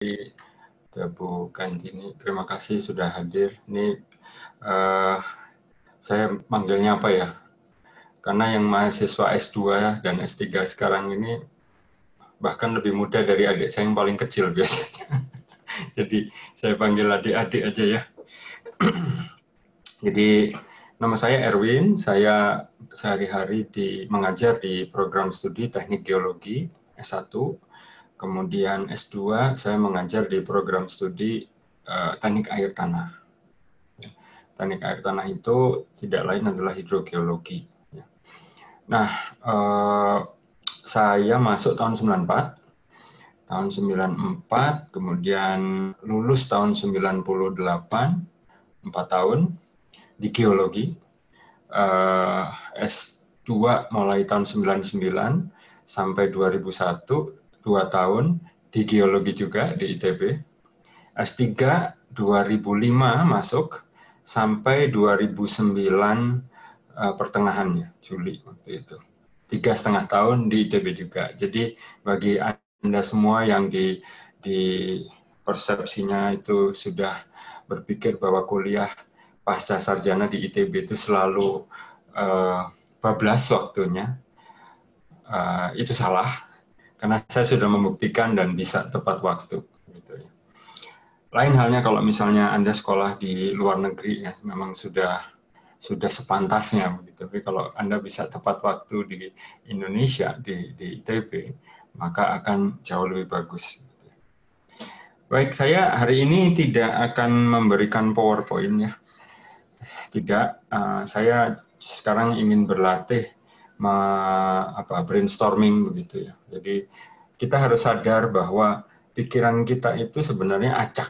Bu Kantini, terima kasih sudah hadir. Ini saya manggilnya apa ya? Karena yang mahasiswa S2 dan S3 sekarang ini bahkan lebih muda dari adik saya yang paling kecil biasanya. Jadi saya panggil adik-adik aja ya. Jadi nama saya Erwin, saya sehari-hari mengajar di program studi Teknik Geologi S1. Kemudian S2 saya mengajar di program studi Teknik Air Tanah. Teknik air tanah itu tidak lain adalah hidrogeologi. Nah, saya masuk tahun 94, kemudian lulus tahun 98, 4 tahun di geologi. S2 mulai tahun 99 sampai 2001, 2 tahun di geologi juga di ITB. S3 2005 masuk sampai 2009 pertengahannya, Juli waktu itu. 3,5 tahun di ITB juga. Jadi bagi Anda semua yang di persepsinya itu sudah berpikir bahwa kuliah pasca sarjana di ITB itu selalu bablas waktunya, itu salah. Karena saya sudah membuktikan dan bisa tepat waktu. Gitu ya. Lain halnya kalau misalnya Anda sekolah di luar negeri, ya memang sudah sepantasnya begitu. Tapi kalau Anda bisa tepat waktu di Indonesia, di ITB, maka akan jauh lebih bagus. Baik, saya hari ini tidak akan memberikan PowerPoint ya. Tidak, saya sekarang ingin berlatih brainstorming begitu ya. Jadi kita harus sadar bahwa pikiran kita itu sebenarnya acak.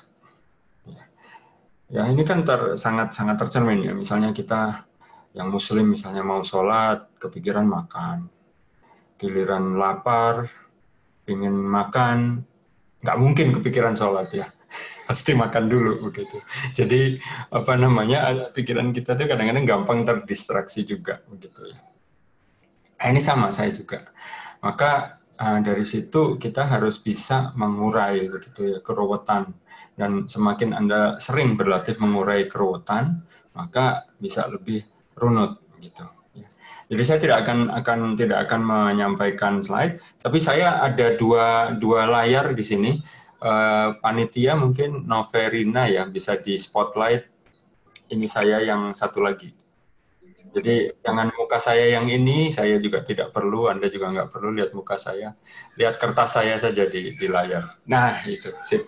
Ya ini kan sangat tercermin ya. Misalnya kita yang Muslim misalnya mau sholat, kepikiran makan. Giliran lapar, ingin makan, nggak mungkin kepikiran sholat ya. Pasti makan dulu begitu. Jadi pikiran kita tuh kadang-kadang gampang terdistraksi juga begitu ya. Ini sama saya juga. Maka dari situ kita harus bisa mengurai begitu ya keruwetan, dan semakin Anda sering berlatih mengurai keruwetan, maka bisa lebih runut gitu. Jadi saya tidak akan menyampaikan slide, tapi saya ada dua layar di sini. Panitia mungkin Noverina ya bisa di spotlight. Ini saya yang satu lagi. Jadi jangan muka saya yang ini, saya juga tidak perlu, Anda juga nggak perlu lihat muka saya. Lihat kertas saya saja di layar. Nah, itu, sip.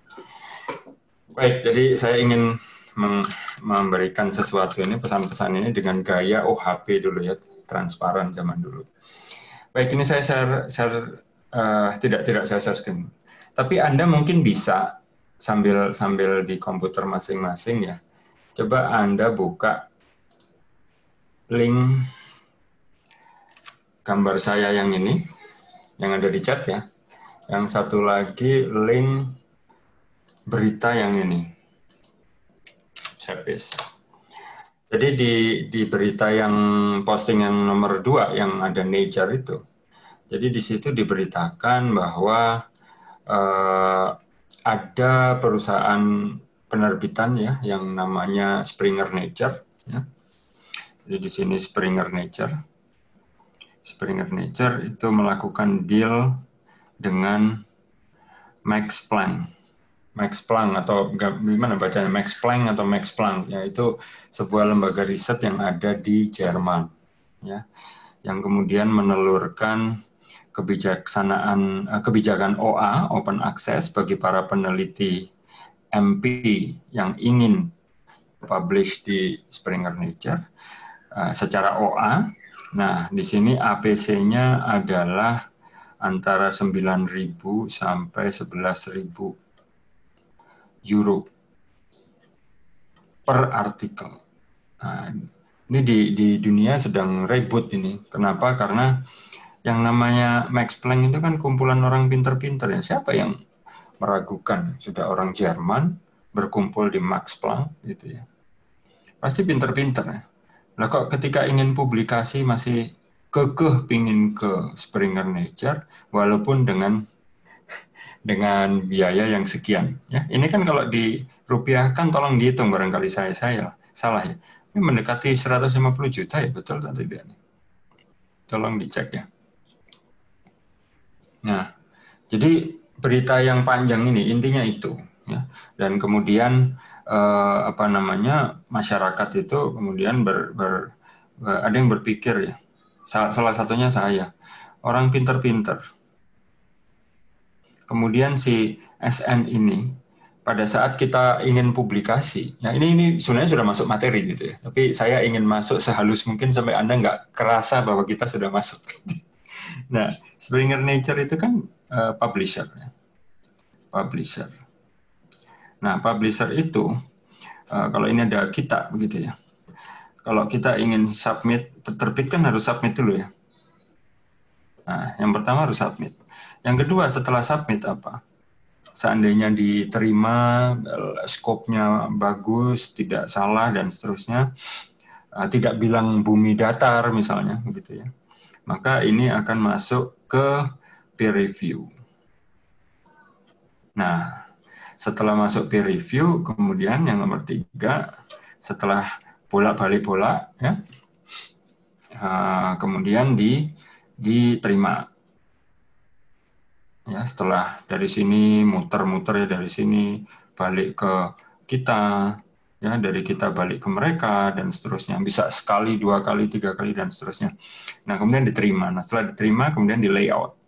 Baik, jadi saya ingin memberikan sesuatu ini, pesan-pesan ini dengan gaya OHP dulu ya, transparan zaman dulu. Baik, ini saya tidak saya share screen. Tapi Anda mungkin bisa sambil di komputer masing-masing ya. Coba Anda buka link gambar saya yang ini, yang ada di chat ya. Yang satu lagi link berita yang ini. Jadi di berita yang posting yang nomor 2 yang ada Nature itu. Jadi di situ diberitakan bahwa ada perusahaan penerbitan ya yang namanya Springer Nature ya. Jadi di sini Springer Nature itu melakukan deal dengan Max Planck atau gimana bacanya, Max Planck, yaitu sebuah lembaga riset yang ada di Jerman ya, yang kemudian menelurkan kebijakan OA, open access, bagi para peneliti MP yang ingin publish di Springer Nature secara OA. Nah, di sini APC-nya adalah antara 9.000 sampai 11.000 euro per artikel. Nah, ini di dunia sedang ribut ini. Kenapa? Karena yang namanya Max Planck itu kan kumpulan orang pinter-pinter ya. Siapa yang meragukan sudah orang Jerman berkumpul di Max Planck gitu ya. Pasti pinter-pinter ya. Nah kok ketika ingin publikasi masih kekeh pingin ke Springer Nature, walaupun dengan dengan biaya yang sekian. Ya, ini kan kalau dirupiahkan tolong dihitung, barangkali saya salah ya. Ini mendekati 150 juta ya, betul atau tidak? Tolong dicek ya. Nah, jadi berita yang panjang ini intinya itu, ya. Dan kemudian masyarakat itu kemudian ada yang berpikir ya. Salah satunya saya, orang pinter-pinter. Kemudian si SN ini pada saat kita ingin publikasi, ya ini sebenarnya sudah masuk materi gitu ya. Tapi saya ingin masuk sehalus mungkin sampai Anda nggak kerasa bahwa kita sudah masuk. Nah, Springer Nature itu kan publisher, ya. Publisher. Nah, publisher itu kalau ini ada kita begitu ya. Kalau kita ingin submit, terbit kan harus submit dulu ya. Nah, yang pertama harus submit. Yang kedua setelah submit apa? Seandainya diterima, skopnya bagus, tidak salah dan seterusnya, tidak bilang bumi datar misalnya, begitu ya. Maka ini akan masuk ke peer review. Nah, setelah masuk peer review, kemudian yang nomor 3, setelah bolak-balik bola, ya, kemudian diterima. Ya, setelah dari sini muter-muter ya, dari sini balik ke kita, ya, dari kita balik ke mereka dan seterusnya, bisa sekali, 2 kali, 3 kali dan seterusnya. Nah, kemudian diterima. Nah, setelah diterima kemudian di layout.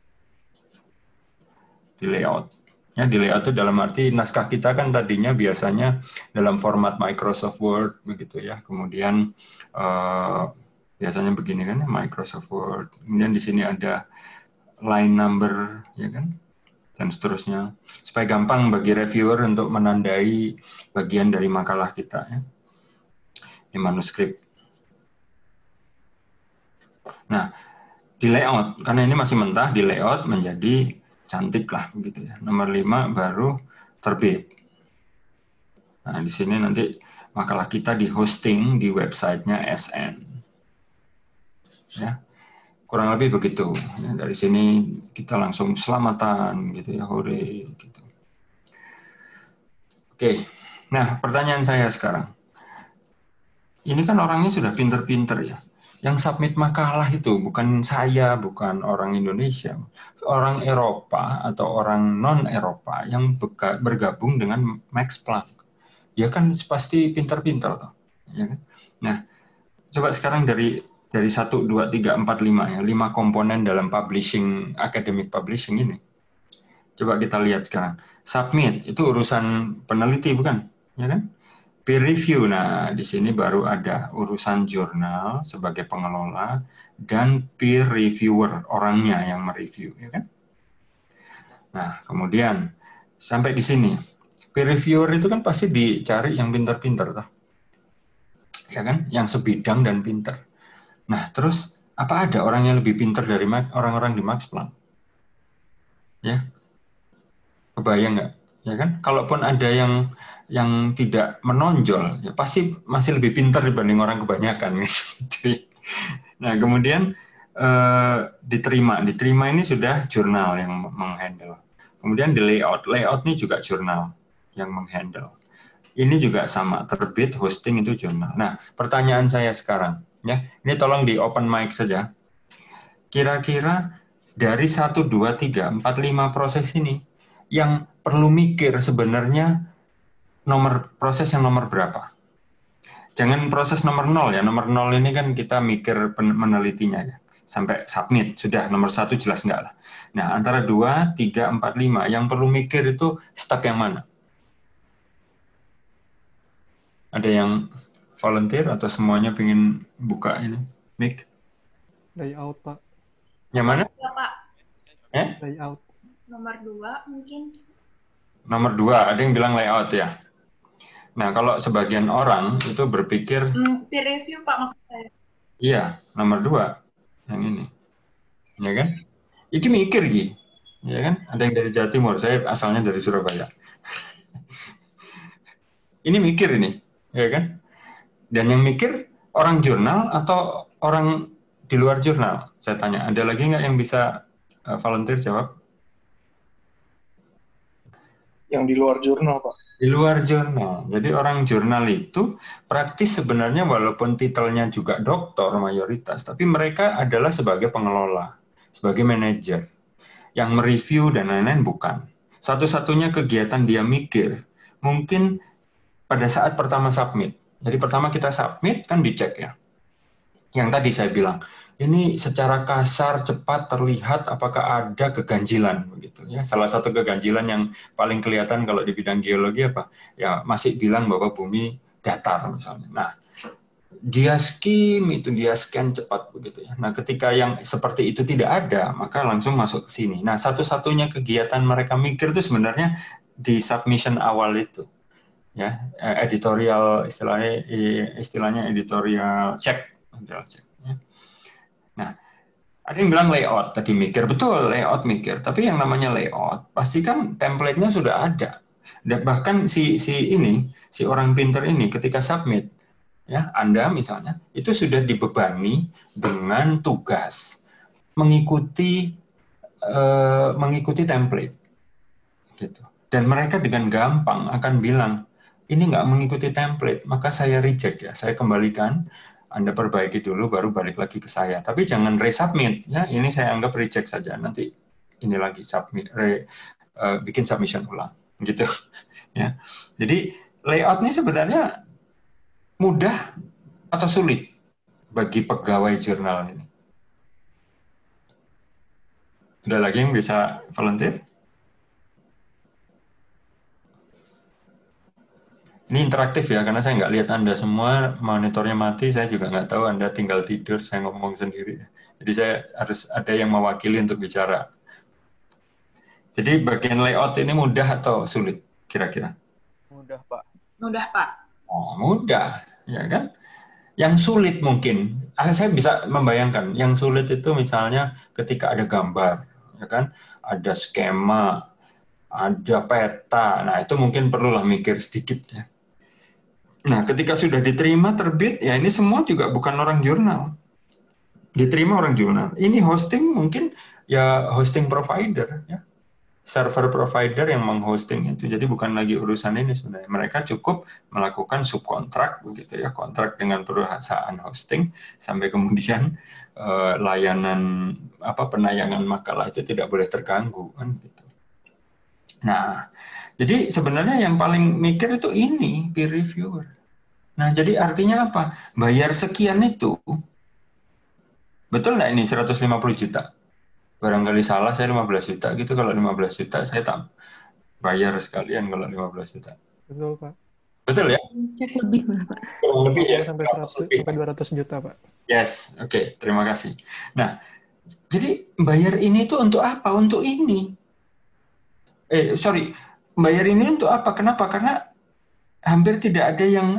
Di layout. Ya, di layout itu dalam arti naskah kita kan tadinya biasanya dalam format Microsoft Word begitu ya. Kemudian biasanya begini kan, Microsoft Word. Kemudian di sini ada line number, ya kan, dan seterusnya, supaya gampang bagi reviewer untuk menandai bagian dari makalah kita ya, di manuskrip. Nah, di layout, karena ini masih mentah, di layout menjadi cantik lah begitu ya. Nomor 5 baru terbit. Nah, di sini nanti makalah kita di hosting di websitenya SN. Ya. Kurang lebih begitu. Ya, dari sini kita langsung selamatan gitu ya, hore gitu. Oke. Nah, pertanyaan saya sekarang. Ini kan orangnya sudah pinter-pinter ya. Yang submit makalah itu bukan saya, bukan orang Indonesia, orang Eropa atau orang non-Eropa yang bergabung dengan Max Planck. Ya kan pasti pinter-pinter toh. Ya kan? Nah, coba sekarang dari 1, 2, 3, 4, 5 ya, 5 komponen dalam publishing, academic publishing ini. Coba kita lihat sekarang. Submit itu urusan peneliti bukan? Ya kan? Peer review, nah di sini baru ada urusan jurnal sebagai pengelola dan peer reviewer, orangnya yang mereview, ya kan? Nah, kemudian sampai di sini, peer reviewer itu kan pasti dicari yang pintar-pintar, toh, ya kan? Yang sebidang dan pintar. Nah, terus apa ada orang yang lebih pintar dari orang-orang di Max Planck? Ya, kebayang nggak? Ya kan? Kalaupun ada yang tidak menonjol, ya pasti masih lebih pintar dibanding orang kebanyakan. Gitu. Nah, kemudian diterima ini sudah jurnal yang menghandle. Kemudian di layout ini juga jurnal yang menghandle. Ini juga sama, terbit, hosting itu jurnal. Nah, pertanyaan saya sekarang, ya, ini tolong di open mic saja. Kira-kira dari 1, 2, 3, 4, 5 proses ini, yang perlu mikir sebenarnya proses yang nomor berapa? Jangan proses nomor 0 ya, nomor 0 ini kan kita mikir menelitinya ya. Sampai submit, sudah nomor 1 jelas enggak lah. Nah, antara 2, 3, 4, 5, yang perlu mikir itu step yang mana? Ada yang volunteer atau semuanya pengen buka ini? Mic? Layout, Pak. Yang mana? Ya, Pak. Layout. Nomor 2 mungkin. Nomor 2, ada yang bilang layout ya. Nah, kalau sebagian orang itu berpikir peer review, Pak, maksud saya. Iya, nomor 2 yang ini. Ya kan? Itu mikir, Gi. Ya kan? Ada yang dari Jawa Timur, saya asalnya dari Surabaya. Ini mikir ini, ya kan? Dan yang mikir orang jurnal atau orang di luar jurnal? Saya tanya, ada lagi nggak yang bisa volunteer jawab? Yang di luar jurnal, Pak. Di luar jurnal. Jadi orang jurnal itu praktis sebenarnya walaupun titelnya juga doktor mayoritas, tapi mereka adalah sebagai pengelola, sebagai manajer. Yang mereview dan lain-lain bukan. Satu-satunya kegiatan dia mikir, mungkin pada saat pertama submit. Jadi pertama kita submit, kan dicek ya. Yang tadi saya bilang, ini secara kasar cepat terlihat apakah ada keganjilan begitu ya. Salah satu keganjilan yang paling kelihatan kalau di bidang geologi apa? Ya masih bilang bahwa bumi datar misalnya. Nah, dia scan cepat begitu ya. Nah, ketika yang seperti itu tidak ada, maka langsung masuk ke sini. Nah, satu-satunya kegiatan mereka mikir itu sebenarnya di submission awal itu. Ya, editorial istilahnya editorial check. Ya. Nah, ada yang bilang layout tadi mikir, betul layout mikir. Tapi yang namanya layout pasti kan template-nya sudah ada. Dan bahkan si orang pinter ini ketika submit, ya Anda misalnya itu sudah dibebani dengan tugas mengikuti template, gitu. Dan mereka dengan gampang akan bilang ini nggak mengikuti template, maka saya reject ya, saya kembalikan. Anda perbaiki dulu, baru balik lagi ke saya. Tapi jangan resubmit, ya. Ini saya anggap reject saja. Nanti ini lagi bikin submission ulang, gitu. Ya. Jadi layoutnya sebenarnya mudah atau sulit bagi pegawai jurnal ini? Ada lagi yang bisa volunteer? Ini interaktif ya, karena saya nggak lihat Anda semua, monitornya mati, saya juga nggak tahu Anda tinggal tidur, saya ngomong sendiri. Jadi saya harus ada yang mewakili untuk bicara. Jadi bagian layout ini mudah atau sulit, kira-kira? Mudah, Pak. Mudah, Pak. Oh, mudah, ya kan? Yang sulit mungkin, saya bisa membayangkan, yang sulit itu misalnya ketika ada gambar, ya kan? Ada skema, ada peta, nah itu mungkin perlulah mikir sedikit ya. Nah, ketika sudah diterima terbit, ya ini semua juga bukan orang jurnal. Diterima orang jurnal. Ini hosting mungkin ya hosting provider, ya. Server provider yang menghosting itu. Jadi bukan lagi urusan ini sebenarnya. Mereka cukup melakukan subkontrak, begitu ya, kontrak dengan perusahaan hosting sampai kemudian layanan penayangan makalah itu tidak boleh terganggu, kan gitu. Nah, jadi sebenarnya yang paling mikir itu ini peer reviewer. Nah, jadi artinya apa? Bayar sekian itu, betul nggak ini 150 juta? Barangkali salah, saya 15 juta gitu. Kalau 15 juta, saya tak bayar sekalian kalau 15 juta. Betul, Pak. Betul ya? Cek lebih malah, Pak. Kurang lebih ya? Sampai 100 lebih. sampai 200 juta, Pak. Yes, oke, terima kasih. Nah, jadi bayar ini itu untuk apa? Untuk ini. Bayar ini untuk apa? Kenapa? Karena hampir tidak ada yang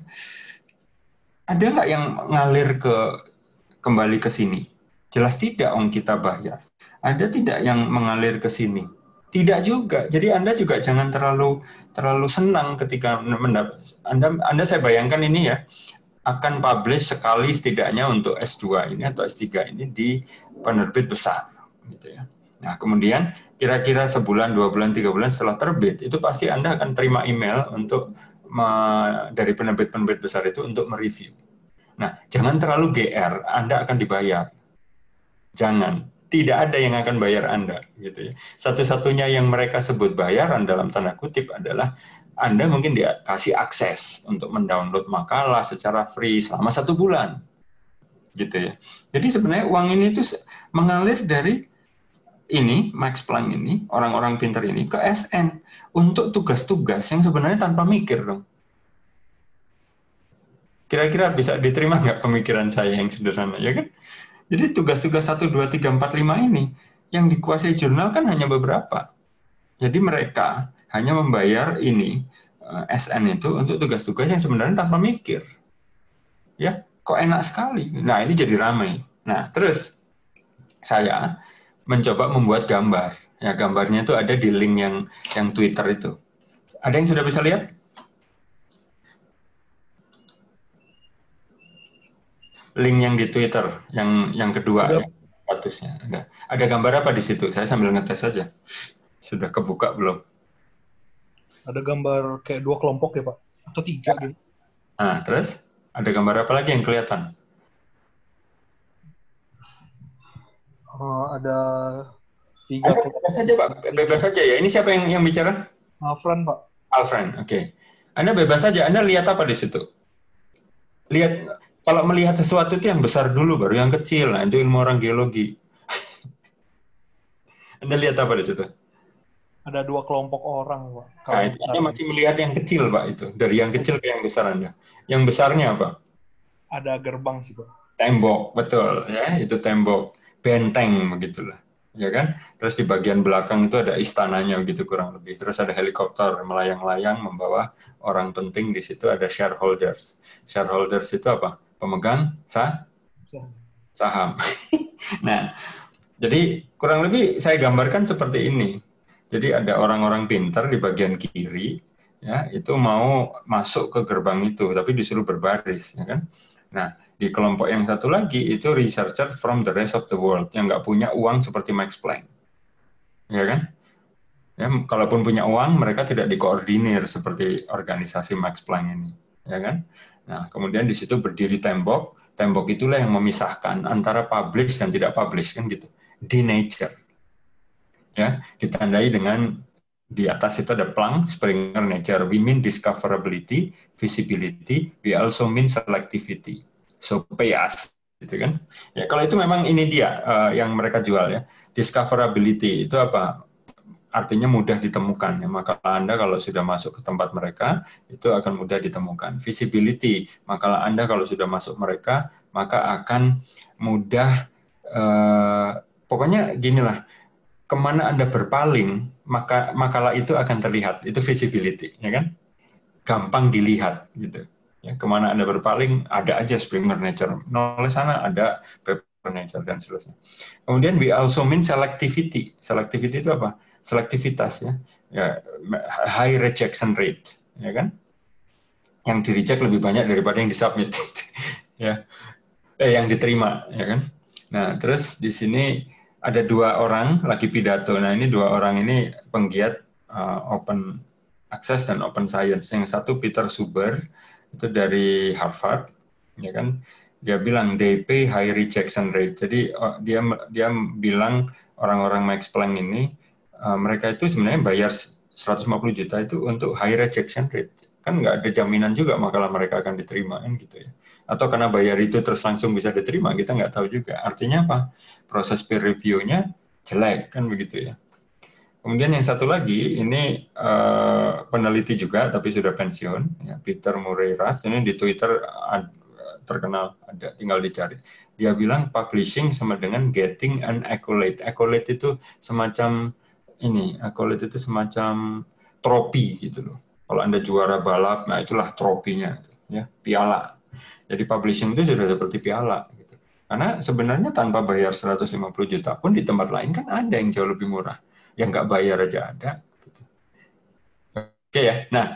ada nggak yang ngalir kembali ke sini? Jelas tidak, kita bayar. Ada tidak yang mengalir ke sini? Tidak juga. Jadi Anda juga jangan terlalu senang ketika Anda saya bayangkan ini ya akan publish sekali setidaknya untuk S2 ini atau S3 ini di penerbit besar, gitu ya. Nah, kemudian kira-kira sebulan, 2 bulan, 3 bulan setelah terbit, itu pasti Anda akan terima email dari penerbit-penerbit besar itu untuk mereview. Nah, jangan terlalu GR, Anda akan dibayar. Jangan. Tidak ada yang akan bayar Anda, gitu ya. Satu-satunya yang mereka sebut bayaran dalam tanda kutip adalah Anda mungkin dikasih akses untuk mendownload makalah secara free selama 1 bulan, gitu ya. Jadi sebenarnya uang ini itu mengalir dari ini, Max Planck ini, orang-orang pintar ini ke SN untuk tugas-tugas yang sebenarnya tanpa mikir dong. Kira-kira bisa diterima nggak pemikiran saya yang sederhana, ya kan? Jadi tugas-tugas 1, 2, 3, 4, 5 ini yang dikuasai jurnal kan hanya beberapa. Jadi mereka hanya membayar ini SN itu untuk tugas-tugas yang sebenarnya tanpa mikir. Ya, kok enak sekali. Nah, ini jadi ramai. Nah, terus saya mencoba membuat gambar. Ya, gambarnya itu ada di link yang Twitter itu. Ada yang sudah bisa lihat? Link yang di Twitter, yang kedua, ya, statusnya. Ada gambar apa di situ? Saya sambil ngetes saja. Sudah kebuka belum? Ada gambar kayak 2 kelompok ya Pak? Atau 3 gitu? Nah, terus ada gambar apa lagi yang kelihatan? Ada 3 kelompok. Bebas saja, Pak. Bebas saja ya. Ini siapa yang bicara? Alfran Pak. Alfred, oke. Anda bebas saja. Anda lihat apa di situ? Lihat, kalau melihat sesuatu itu yang besar dulu, baru yang kecil. Nah, itu ilmu orang geologi. Anda lihat apa di situ? Ada 2 kelompok orang Pak. Nah, itu Anda masih melihat yang kecil, Pak, itu. Dari yang kecil ke yang besar Anda. Yang besarnya apa? Ada gerbang sih Pak. Tembok, betul. Ya, itu tembok. Benteng, begitulah. Ya kan? Terus di bagian belakang itu ada istananya, begitu kurang lebih. Terus ada helikopter melayang-layang membawa orang penting di situ, ada shareholders. Shareholders itu apa? Pemegang saham. Nah, jadi kurang lebih saya gambarkan seperti ini. Jadi ada orang-orang pintar di bagian kiri, ya itu mau masuk ke gerbang itu, tapi disuruh berbaris, ya kan? Nah, di kelompok yang satu lagi itu researcher from the rest of the world yang nggak punya uang seperti Max Planck, ya kan? Ya, kalaupun punya uang, mereka tidak dikoordinir seperti organisasi Max Planck ini, ya kan? Nah, kemudian di situ berdiri tembok. Tembok itulah yang memisahkan antara publish dan tidak publish, kan gitu. Di Nature, ya, ditandai dengan di atas itu ada Planck, Springer, Nature. We mean discoverability, visibility. We also mean selectivity. So pay us, gitu kan? Ya, kalau itu memang ini dia yang mereka jual ya. Discoverability itu apa? Artinya mudah ditemukan ya, maka Anda kalau sudah masuk ke tempat mereka itu akan mudah ditemukan. Visibility, maka Anda kalau sudah masuk mereka maka akan mudah pokoknya ginilah, kemana Anda berpaling maka makalah itu akan terlihat, itu visibility, ya kan? Gampang dilihat gitu. Ya, kemana Anda berpaling ada aja Springer Nature, nulis sana ada paper Nature dan seterusnya. Kemudian we also mean selectivity. Selectivity itu apa? Selektivitas ya, high rejection rate, ya kan? Yang di reject lebih banyak daripada yang disubmit, ya, yang diterima, ya kan? Nah, terus di sini ada 2 orang lagi pidato. Nah, ini 2 orang ini penggiat open access dan open science. Yang satu Peter Suber itu dari Harvard, ya kan? Dia bilang they pay high rejection rate. Jadi dia bilang orang-orang Max Planck ini mereka itu sebenarnya bayar 150 juta itu untuk high rejection rate. Kan nggak ada jaminan juga makalah mereka akan diterima, kan gitu ya. Atau karena bayar itu terus langsung bisa diterima, kita nggak tahu juga. Artinya apa? Proses peer review-nya jelek, kan begitu ya. Kemudian yang satu lagi, ini peneliti juga, tapi sudah pensiun, ya, Peter Murray Rust, ini di Twitter terkenal, ada, tinggal dicari. Dia bilang publishing sama dengan getting an accolade. Accolade itu semacam accolade itu semacam trofi gitu loh. Kalau Anda juara balap, nah itulah trofinya, ya, piala. Jadi publishing itu sudah seperti piala gitu. Karena sebenarnya tanpa bayar 150 juta pun di tempat lain kan ada yang jauh lebih murah. Yang nggak bayar aja ada. Gitu. Oke ya. Nah,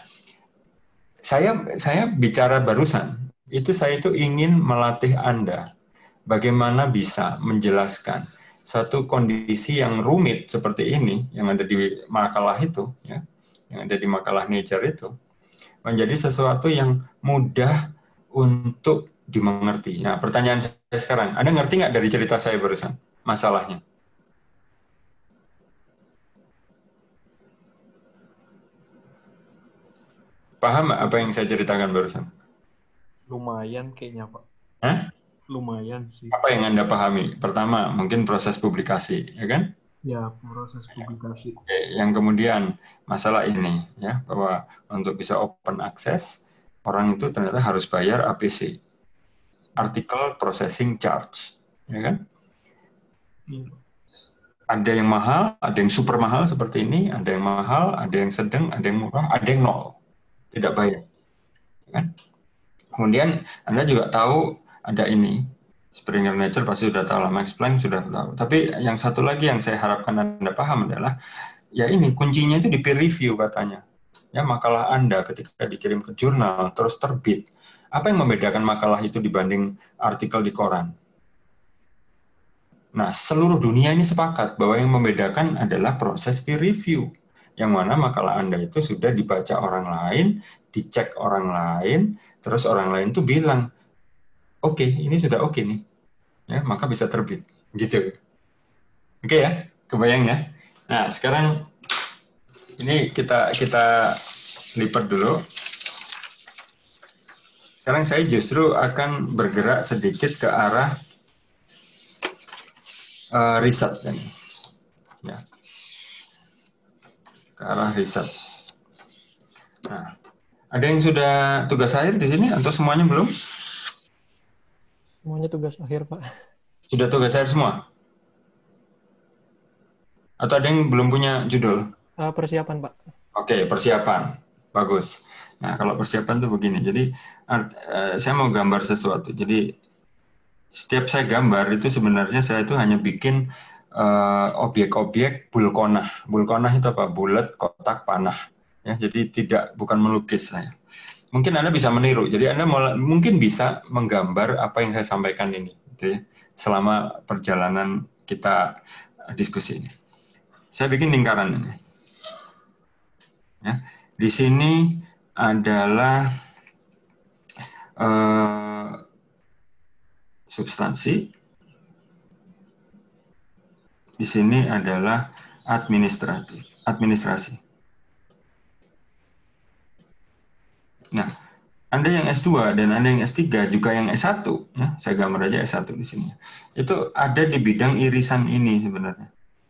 saya bicara barusan, saya itu ingin melatih Anda bagaimana bisa menjelaskan satu kondisi yang rumit seperti ini yang ada di makalah itu, ya, yang ada di makalah Nature itu, menjadi sesuatu yang mudah untuk dimengerti. Nah, pertanyaan saya sekarang, Anda ngerti nggak dari cerita saya barusan masalahnya? Paham nggak apa yang saya ceritakan barusan? Lumayan kayaknya Pak. Hah? Lumayan sih. Apa yang Anda pahami? Pertama, mungkin proses publikasi, ya kan? Ya, proses publikasi. Oke, yang kemudian masalah ini, ya, bahwa untuk bisa open access, orang itu ternyata harus bayar APC, Article Processing Charge, ya kan? Ada yang mahal, ada yang super mahal seperti ini, ada yang mahal, ada yang sedang, ada yang murah, ada yang nol, tidak bayar, ya kan? Kemudian Anda juga tahu ada ini, Springer Nature pasti sudah tahu, Max Planck sudah tahu. Tapi yang satu lagi yang saya harapkan Anda paham adalah, ya ini kuncinya itu di peer review katanya. Ya, makalah Anda ketika dikirim ke jurnal terus terbit, apa yang membedakan makalah itu dibanding artikel di koran? Nah, seluruh dunia ini sepakat bahwa yang membedakan adalah proses peer review. yang mana makalah Anda itu sudah dibaca orang lain, dicek orang lain, terus orang lain tuh bilang, oke, ini sudah oke nih, ya, maka bisa terbit, gitu. Oke ya, kebayang ya. Nah, sekarang ini kita lipat dulu. Sekarang saya justru akan bergerak sedikit ke arah riset, ya, ke arah riset. Nah, ada yang sudah tugas akhir di sini atau semuanya belum? Semuanya tugas akhir, Pak. Sudah tugas akhir semua? Atau ada yang belum punya judul? Persiapan, Pak. Oke, persiapan. Bagus. Nah, kalau persiapan tuh begini. Jadi, saya mau gambar sesuatu. Jadi, setiap saya gambar itu sebenarnya saya itu hanya bikin objek-objek bulkonah. Bulkonah itu apa? Bulat, kotak, panah. Ya, jadi bukan melukis saya. Mungkin Anda bisa meniru. Jadi Anda mungkin bisa menggambar apa yang saya sampaikan ini, gitu ya, selama perjalanan kita diskusi ini. Saya bikin lingkaran ini. Ya, di sini adalah substansi. Di sini adalah administrasi. Nah, Anda yang S2 dan Anda yang S3 juga yang S1, ya, saya gambar aja S1 di sini. Itu ada di bidang irisan ini sebenarnya.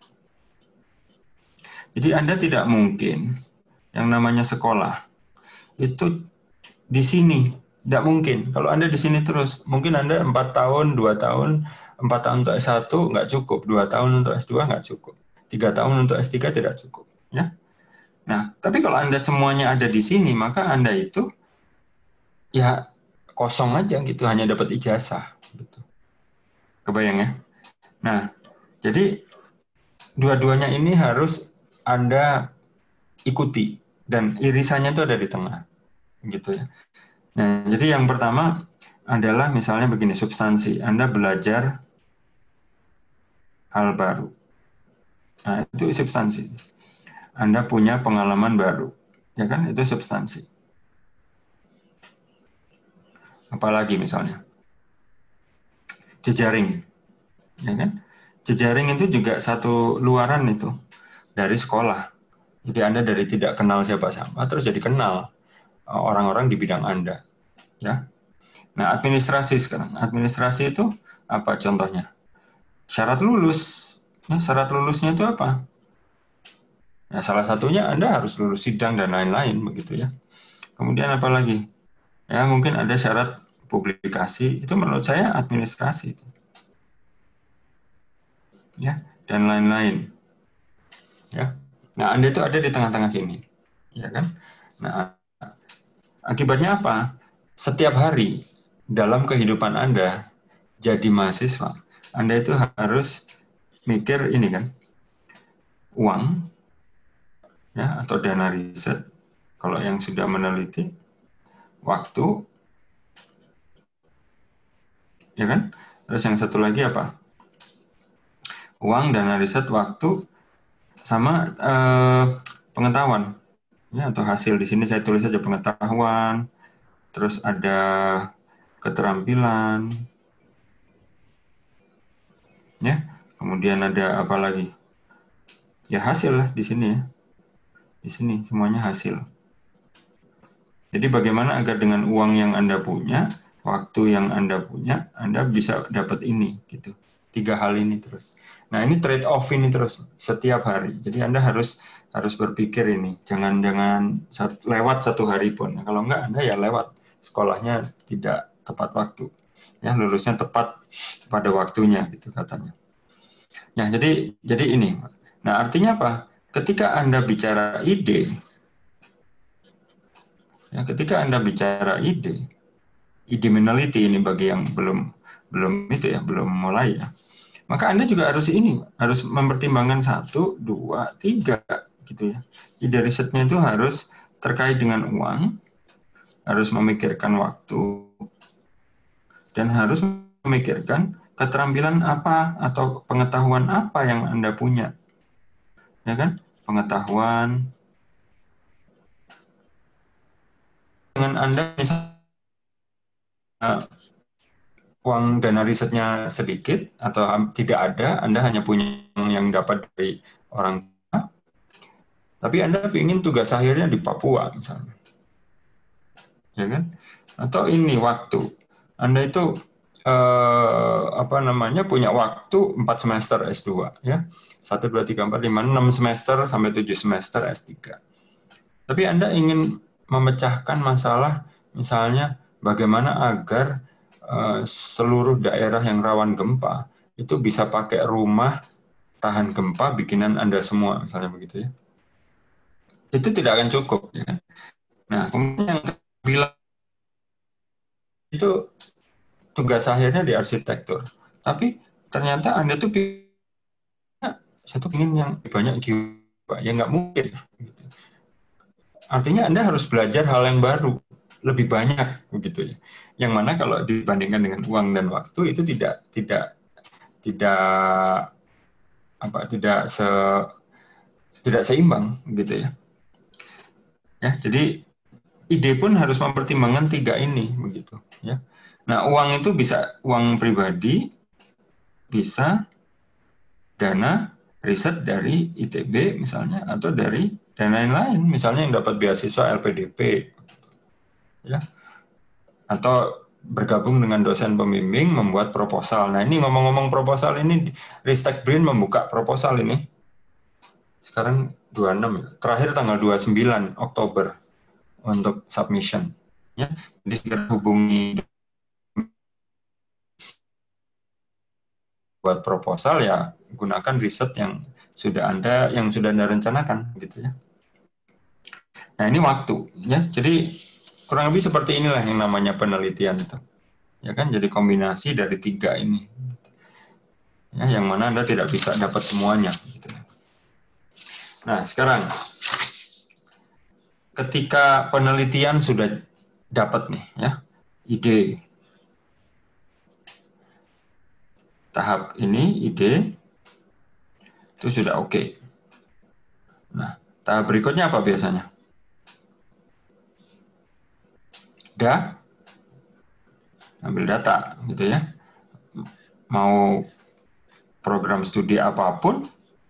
Jadi Anda tidak mungkin yang namanya sekolah itu di sini, tidak mungkin. Kalau Anda di sini terus, mungkin Anda 4 tahun, 2 tahun, 4 tahun untuk S1 nggak cukup, 2 tahun untuk S2 nggak cukup, 3 tahun untuk S3 tidak cukup. Ya. Nah, tapi kalau Anda semuanya ada di sini, maka Anda itu ya kosong aja gitu, hanya dapat ijazah. Gitu. Kebayang ya? Nah, jadi dua-duanya ini harus Anda ikuti, dan irisannya itu ada di tengah. Gitu ya. Nah, jadi yang pertama adalah misalnya begini, substansi. Anda belajar hal baru. Nah, itu substansi. Anda punya pengalaman baru. Ya kan? Itu substansi. Apalagi misalnya jejaring. Ya kan? Jejaring itu juga satu luaran itu dari sekolah. Jadi Anda dari tidak kenal siapa-siapa terus jadi kenal orang-orang di bidang Anda. Ya. Nah, administrasi sekarang. Administrasi itu apa contohnya? Syarat lulus. Ya, syarat lulusnya itu apa? Ya, salah satunya Anda harus lulus sidang dan lain-lain begitu ya. Kemudian apa lagi? Ya, mungkin ada syarat publikasi. Itu menurut saya administrasi itu. Ya, dan lain-lain. Ya. Nah, Anda itu ada di tengah-tengah sini. Ya kan? Nah, akibatnya apa? Setiap hari dalam kehidupan Anda jadi mahasiswa, Anda itu harus mikir ini kan, uang, ya, atau dana riset. Kalau yang sudah meneliti, waktu, ya kan? Terus yang satu lagi apa? Uang, dana riset, waktu, sama pengetahuan, ya, atau hasil. Di sini saya tulis saja pengetahuan. Terus ada keterampilan, ya. Kemudian ada apa lagi? Ya hasil lah di sini ya. Di sini semuanya hasil. Jadi bagaimana agar dengan uang yang Anda punya, waktu yang Anda punya, Anda bisa dapat ini gitu. 3 hal ini terus. Nah, ini trade off ini terus setiap hari. Jadi Anda harus berpikir ini. Jangan lewat 1 hari pun. Nah, kalau enggak Anda ya lewat. Sekolahnya tidak tepat waktu. Ya, lulusnya tepat pada waktunya gitu katanya. Nah, jadi ini. Nah, artinya apa? Ketika Anda bicara ide, ya, ketika Anda bicara ide meneliti ini bagi yang belum itu ya, belum mulai ya. Maka Anda juga harus mempertimbangkan 1, 2, 3 gitu ya. Ide risetnya itu harus terkait dengan uang, harus memikirkan waktu, dan harus memikirkan keterampilan apa atau pengetahuan apa yang Anda punya. Ya kan? Pengetahuan, dengan Anda misalnya uang dana risetnya sedikit atau tidak ada, Anda hanya punya yang dapat dari orang tua, tapi Anda ingin tugas akhirnya di Papua misalnya, ya kan? Atau ini waktu, Anda itu punya waktu 4 semester S2, ya, 1, 2, 3, 4, 5, 6 semester sampai 7 semester S3. Tapi Anda ingin memecahkan masalah, misalnya bagaimana agar seluruh daerah yang rawan gempa itu bisa pakai rumah tahan gempa bikinan Anda semua, misalnya begitu ya. Itu tidak akan cukup, ya kan? Nah, kemudian yang bilang itu tugas akhirnya di arsitektur. Tapi ternyata Anda tuh satu ingin yang banyak jiwa, ya nggak mungkin. Gitu. Artinya Anda harus belajar hal yang baru, lebih banyak, begitu ya. Yang mana kalau dibandingkan dengan uang dan waktu itu tidak seimbang, gitu ya. Ya, jadi ide pun harus mempertimbangkan 3 ini, begitu ya. Nah, uang itu bisa uang pribadi, bisa dana riset dari ITB misalnya, atau dari dana lain, misalnya yang dapat beasiswa LPDP, ya, atau bergabung dengan dosen pembimbing membuat proposal. Nah, ini ngomong-ngomong proposal ini, Ristek BRIN membuka proposal ini. Sekarang 26 ya. Terakhir tanggal 29 Oktober untuk submission. Ya. Jadi segera hubungi buat proposal, ya gunakan riset yang sudah Anda rencanakan, gitu ya. Nah, ini waktu, ya. Jadi kurang lebih seperti inilah yang namanya penelitian itu. Ya kan, jadi kombinasi dari 3 ini. Ya, yang mana Anda tidak bisa dapat semuanya, gitu. Nah, sekarang ketika penelitian sudah dapat nih, ya, ide. Tahap ini ide itu sudah oke. Nah, tahap berikutnya apa biasanya? Ambil data, gitu ya. Mau program studi apapun,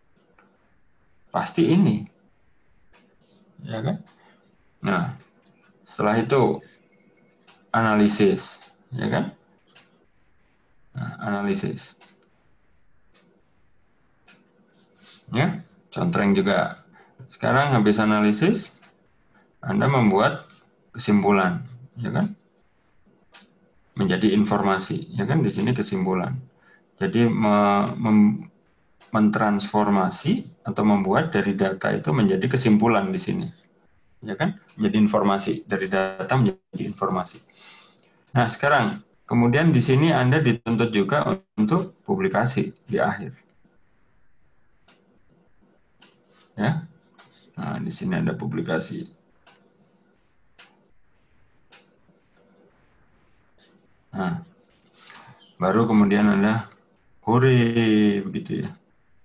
pasti ini, ya kan? Nah, setelah itu analisis, ya kan? Nah, analisis, ya, contreng juga. Sekarang habis analisis, Anda membuat kesimpulan, ya kan? Menjadi informasi, ya kan? Di sini kesimpulan. Jadi mentransformasi atau membuat dari data itu menjadi kesimpulan di sini, ya kan? Menjadi informasi, dari data menjadi informasi. Nah, sekarang kemudian di sini Anda dituntut juga untuk publikasi di akhir, ya. Nah, di sini ada publikasi. Nah, baru kemudian Anda hore, begitu ya.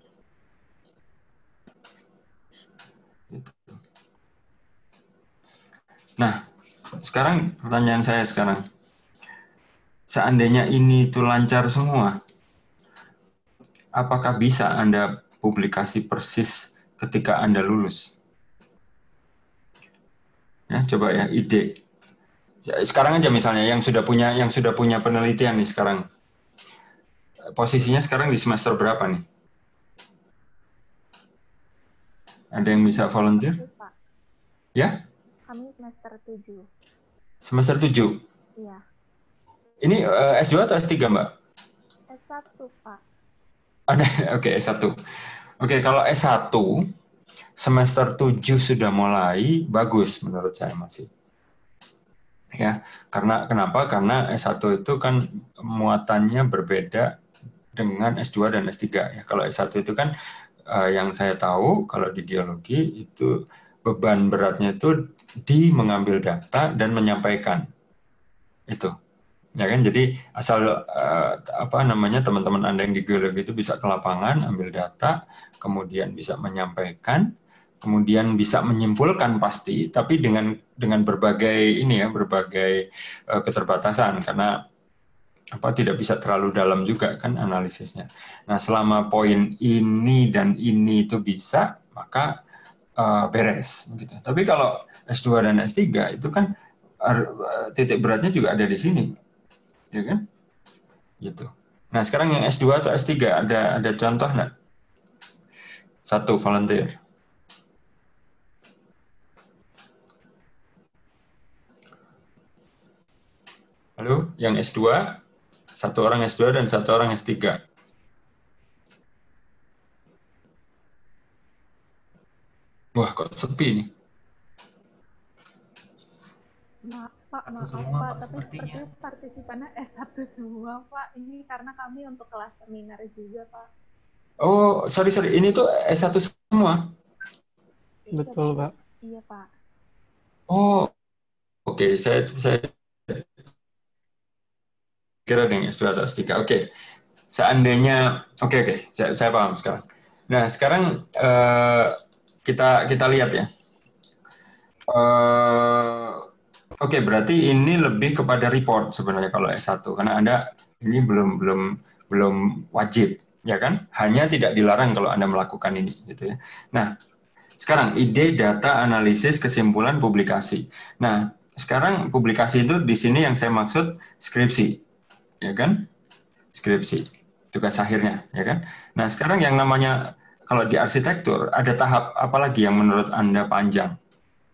Nah, sekarang pertanyaan saya sekarang, seandainya ini itu lancar semua, apakah bisa Anda publikasi persis ketika Anda lulus? Ya, coba ya, ide. Sekarang aja misalnya yang sudah punya penelitian nih sekarang. Posisinya sekarang di semester berapa nih? Ada yang bisa volunteer? Pak. Ya? Kami semester 7. Semester 7? Iya. Ini S2 atau S3, Mbak? S1, Pak. Oke, S1. Oke, kalau S1, semester 7 sudah mulai bagus menurut saya masih. Ya, kenapa? Karena S1 itu kan muatannya berbeda dengan S2 dan S3. Ya, kalau S1 itu kan yang saya tahu kalau di geologi itu beban beratnya itu di mengambil data dan menyampaikan itu, ya kan. Jadi asal teman-teman Anda yang di geologi itu bisa ke lapangan ambil data, kemudian bisa menyampaikan, kemudian bisa menyimpulkan pasti, tapi dengan berbagai berbagai keterbatasan, karena tidak bisa terlalu dalam juga kan analisisnya. Nah, selama poin ini dan ini itu bisa, maka beres gitu. Tapi kalau S2 dan S3 itu kan titik beratnya juga ada di sini, ya kan? Gitu. Nah, sekarang yang S2 atau S3 ada contoh nggak? Satu volunteer. Halo, yang S2, satu orang S2 dan satu orang S3. Wah, kok sepi nih? Pak, maaf semua, Pak, Pak, tapi sepertinya. seperti partisipannya S1 semua Pak. Ini karena kami untuk kelas seminar juga Pak. Oh, sorry, ini tuh S1 semua? Betul, Pak. Iya Pak. Oh, oke. Saya kira dengan S2 atau S3. Oke. Seandainya, oke. Saya paham sekarang. Nah, sekarang kita lihat ya. Oke, berarti ini lebih kepada report sebenarnya kalau S1, karena Anda ini belum wajib, ya kan? Hanya tidak dilarang kalau Anda melakukan ini, gitu ya. Nah, sekarang ide, data, analisis, kesimpulan, publikasi. Nah, sekarang publikasi itu di sini yang saya maksud skripsi, ya kan? Skripsi, tugas akhirnya, ya kan? Nah, sekarang yang namanya kalau di arsitektur ada tahap apa lagi yang menurut Anda panjang?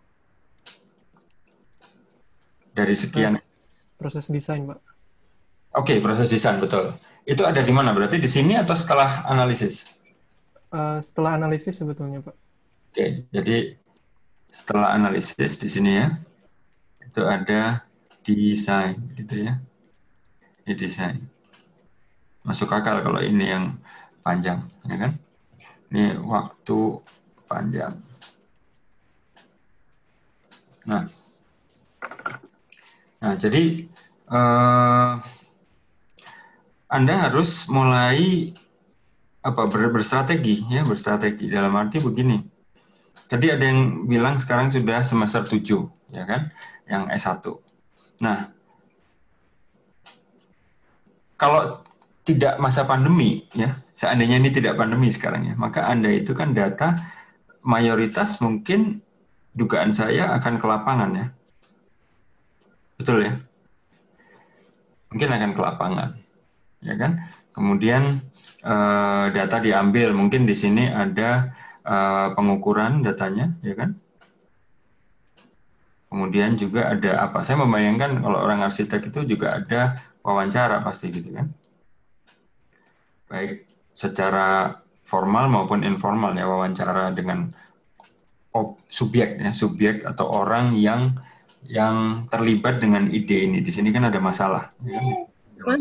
Dari sekian. Proses desain, Pak. Oke, proses desain, betul. Itu ada di mana? Berarti di sini atau setelah analisis? Setelah analisis sebetulnya, Pak. Oke, jadi setelah analisis di sini ya, itu ada desain, gitu ya. Ini desain. Masuk akal kalau ini yang panjang, ya kan? Ini waktu panjang. Nah, jadi Anda harus mulai berstrategi ya, berstrategi dalam arti begini. Tadi ada yang bilang sekarang sudah semester 7, ya kan? Yang S1. Nah, kalau tidak masa pandemi ya, seandainya ini tidak pandemi sekarang ya, maka Anda itu kan data mayoritas mungkin dugaan saya akan ke lapangan ya. Betul ya? Mungkin akan ke lapangan. Ya kan? Kemudian data diambil, mungkin di sini ada pengukuran datanya, ya kan? Kemudian juga ada apa? Saya membayangkan kalau orang arsitek itu juga ada wawancara pasti gitu kan? Baik secara formal maupun informal ya, wawancara dengan subjek ya, subjek atau orang yang terlibat dengan ide ini. Di sini kan ada masalah. Ya kan?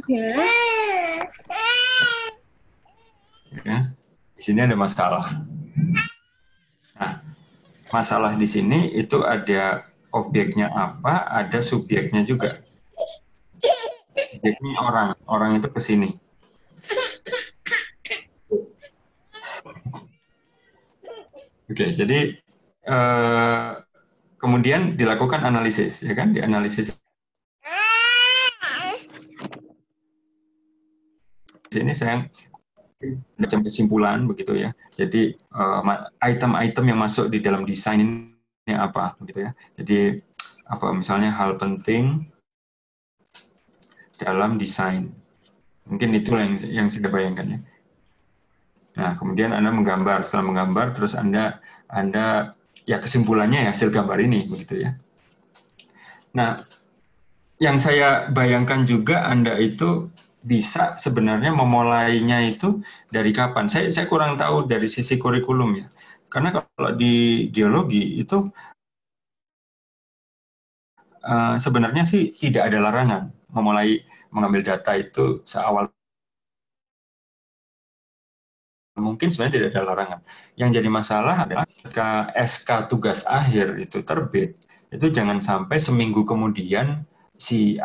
Ya, di sini ada masalah. Nah, masalah di sini itu ada objeknya apa, ada subjeknya juga. Subjeknya orang itu ke sini. Oke, jadi kemudian dilakukan analisis, ya kan? Dianalisis. Di sini saya macam kesimpulan begitu ya. Jadi item-item yang masuk di dalam desain ini apa begitu ya. Jadi apa misalnya hal penting dalam desain. Mungkin itu yang saya bayangkan ya. Nah, kemudian Anda menggambar, setelah menggambar terus Anda ya kesimpulannya ya hasil gambar ini begitu ya. Nah, yang saya bayangkan juga Anda itu bisa sebenarnya memulainya itu dari kapan? Saya kurang tahu dari sisi kurikulum ya. Karena kalau di geologi itu sebenarnya sih tidak ada larangan memulai mengambil data itu seawal mungkin sebenarnya tidak ada larangan. Yang jadi masalah adalah ketika SK tugas akhir itu terbit, itu jangan sampai seminggu kemudian si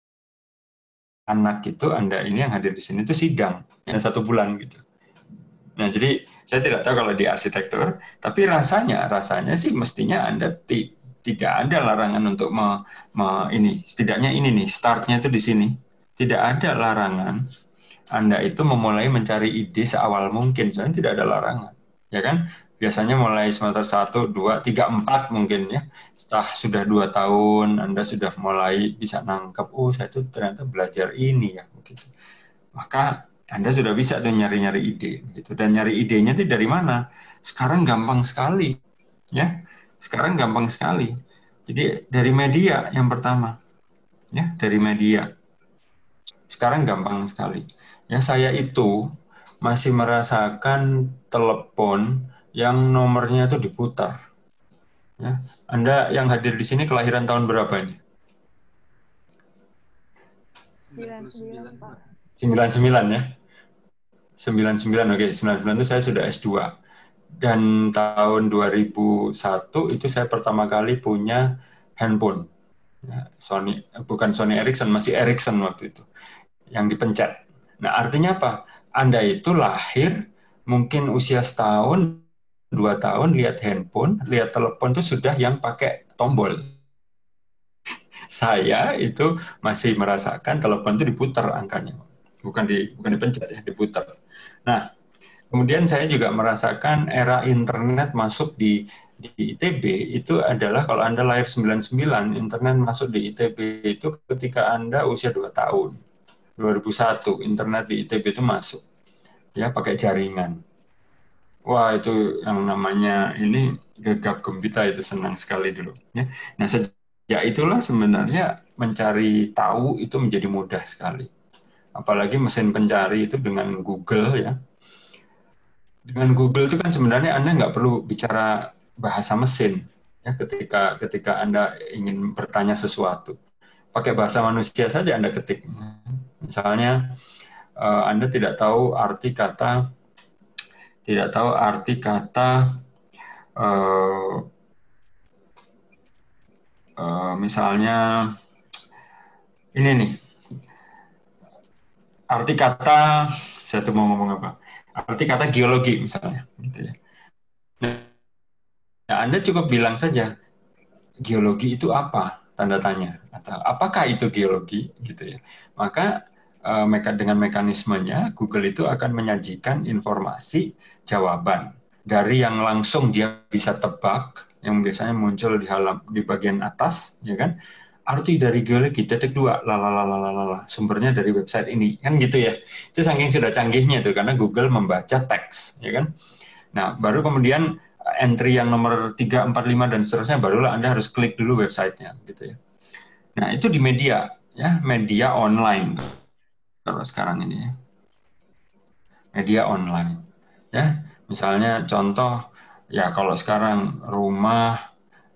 anak itu Anda ini yang hadir di sini itu sidang, yang 1 bulan gitu. Nah, jadi saya tidak tahu kalau di arsitektur, tapi rasanya sih mestinya Anda tidak ada larangan untuk ini. Setidaknya ini nih, startnya itu di sini. Tidak ada larangan Anda itu memulai mencari ide seawal mungkin. Sebenarnya tidak ada larangan, ya kan? Biasanya mulai semester 1, 2, 3, 4 mungkin ya. Setelah sudah 2 tahun, Anda sudah mulai bisa nangkep, oh saya tuh ternyata belajar ini ya. Begitu. Maka Anda sudah bisa tuh nyari-nyari ide gitu. Dan nyari idenya itu dari mana? Sekarang gampang sekali ya. Sekarang gampang sekali. Jadi dari media yang pertama. Ya, dari media. Sekarang gampang sekali. Ya, saya itu masih merasakan telepon yang nomornya itu diputar. Ya. Anda yang hadir di sini kelahiran tahun berapa ini? 99, Pak. 99 ya. 99, oke. 99 itu saya sudah S2. Dan tahun 2001 itu saya pertama kali punya handphone. Ya, bukan Sony Ericsson, masih Ericsson waktu itu. Yang dipencet. Nah, artinya apa? Anda itu lahir, mungkin usia setahun, 2 tahun, lihat handphone, lihat telepon itu sudah yang pakai tombol. Saya itu masih merasakan telepon itu diputar angkanya. Bukan dipencet ya, diputar. Nah, kemudian saya juga merasakan era internet masuk di ITB itu adalah kalau Anda lahir 99, internet masuk di ITB itu ketika Anda usia 2 tahun. 2001, internet di ITB itu masuk. Ya, pakai jaringan. Wah, itu yang namanya ini gegap gempita, itu senang sekali dulu. Ya. Nah, sejak itulah sebenarnya mencari tahu itu menjadi mudah sekali. Apalagi mesin pencari itu dengan Google ya. Dengan Google itu kan sebenarnya Anda nggak perlu bicara bahasa mesin ya ketika Anda ingin bertanya sesuatu. Pakai bahasa manusia saja Anda ketik. Misalnya Anda tidak tahu arti kata misalnya ini nih. Arti kata, saya tuh mau ngomong apa? Arti kata geologi misalnya, gitu ya. Nah, Anda cukup bilang saja geologi itu apa? Tanda tanya. Atau apakah itu geologi? Gitu ya. Maka dengan mekanismenya Google itu akan menyajikan informasi jawaban dari yang langsung dia bisa tebak, yang biasanya muncul di bagian atas, ya kan? Arti dari geologi -2 sumbernya dari website ini kan gitu ya. Itu saking sudah canggihnya tuh karena Google membaca teks ya kan. Nah, baru kemudian entry yang nomor 3, 4, 5 dan seterusnya barulah Anda harus klik dulu websitenya gitu ya. Nah, itu di media ya, media online kalau sekarang ini ya. Media online ya. Misalnya contoh ya kalau sekarang rumah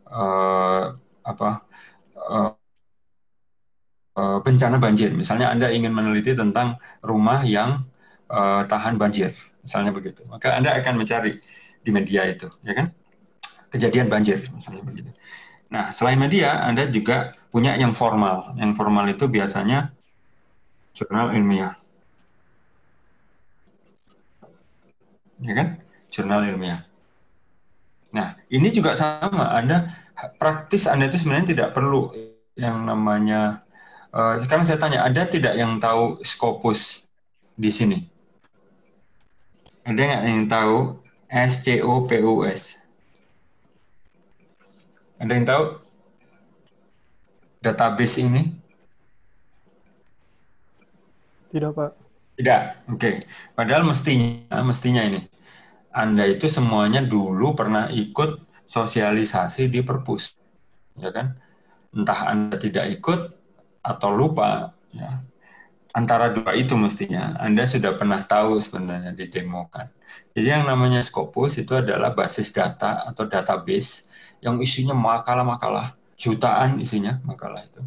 bencana banjir. Misalnya Anda ingin meneliti tentang rumah yang tahan banjir, misalnya begitu. Maka Anda akan mencari di media itu, ya kan? Kejadian banjir, misalnya begitu. Nah, selain media, Anda juga punya yang formal. Yang formal itu biasanya jurnal ilmiah. Ya kan? Jurnal ilmiah. Nah, ini juga sama. Anda praktis Anda itu sebenarnya tidak perlu yang namanya sekarang saya tanya, ada tidak yang tahu Scopus di sini? Ada nggak yang tahu SCOPUS? Ada yang tahu database ini? Tidak, Pak. Tidak. Oke. Padahal mestinya ini. Anda itu semuanya dulu pernah ikut sosialisasi di perpus, ya kan? Entah Anda tidak ikut atau lupa, ya. Antara dua itu mestinya Anda sudah pernah tahu sebenarnya didemokan. Jadi yang namanya Scopus itu adalah basis data atau database yang isinya makalah-makalah, jutaan isinya makalah itu.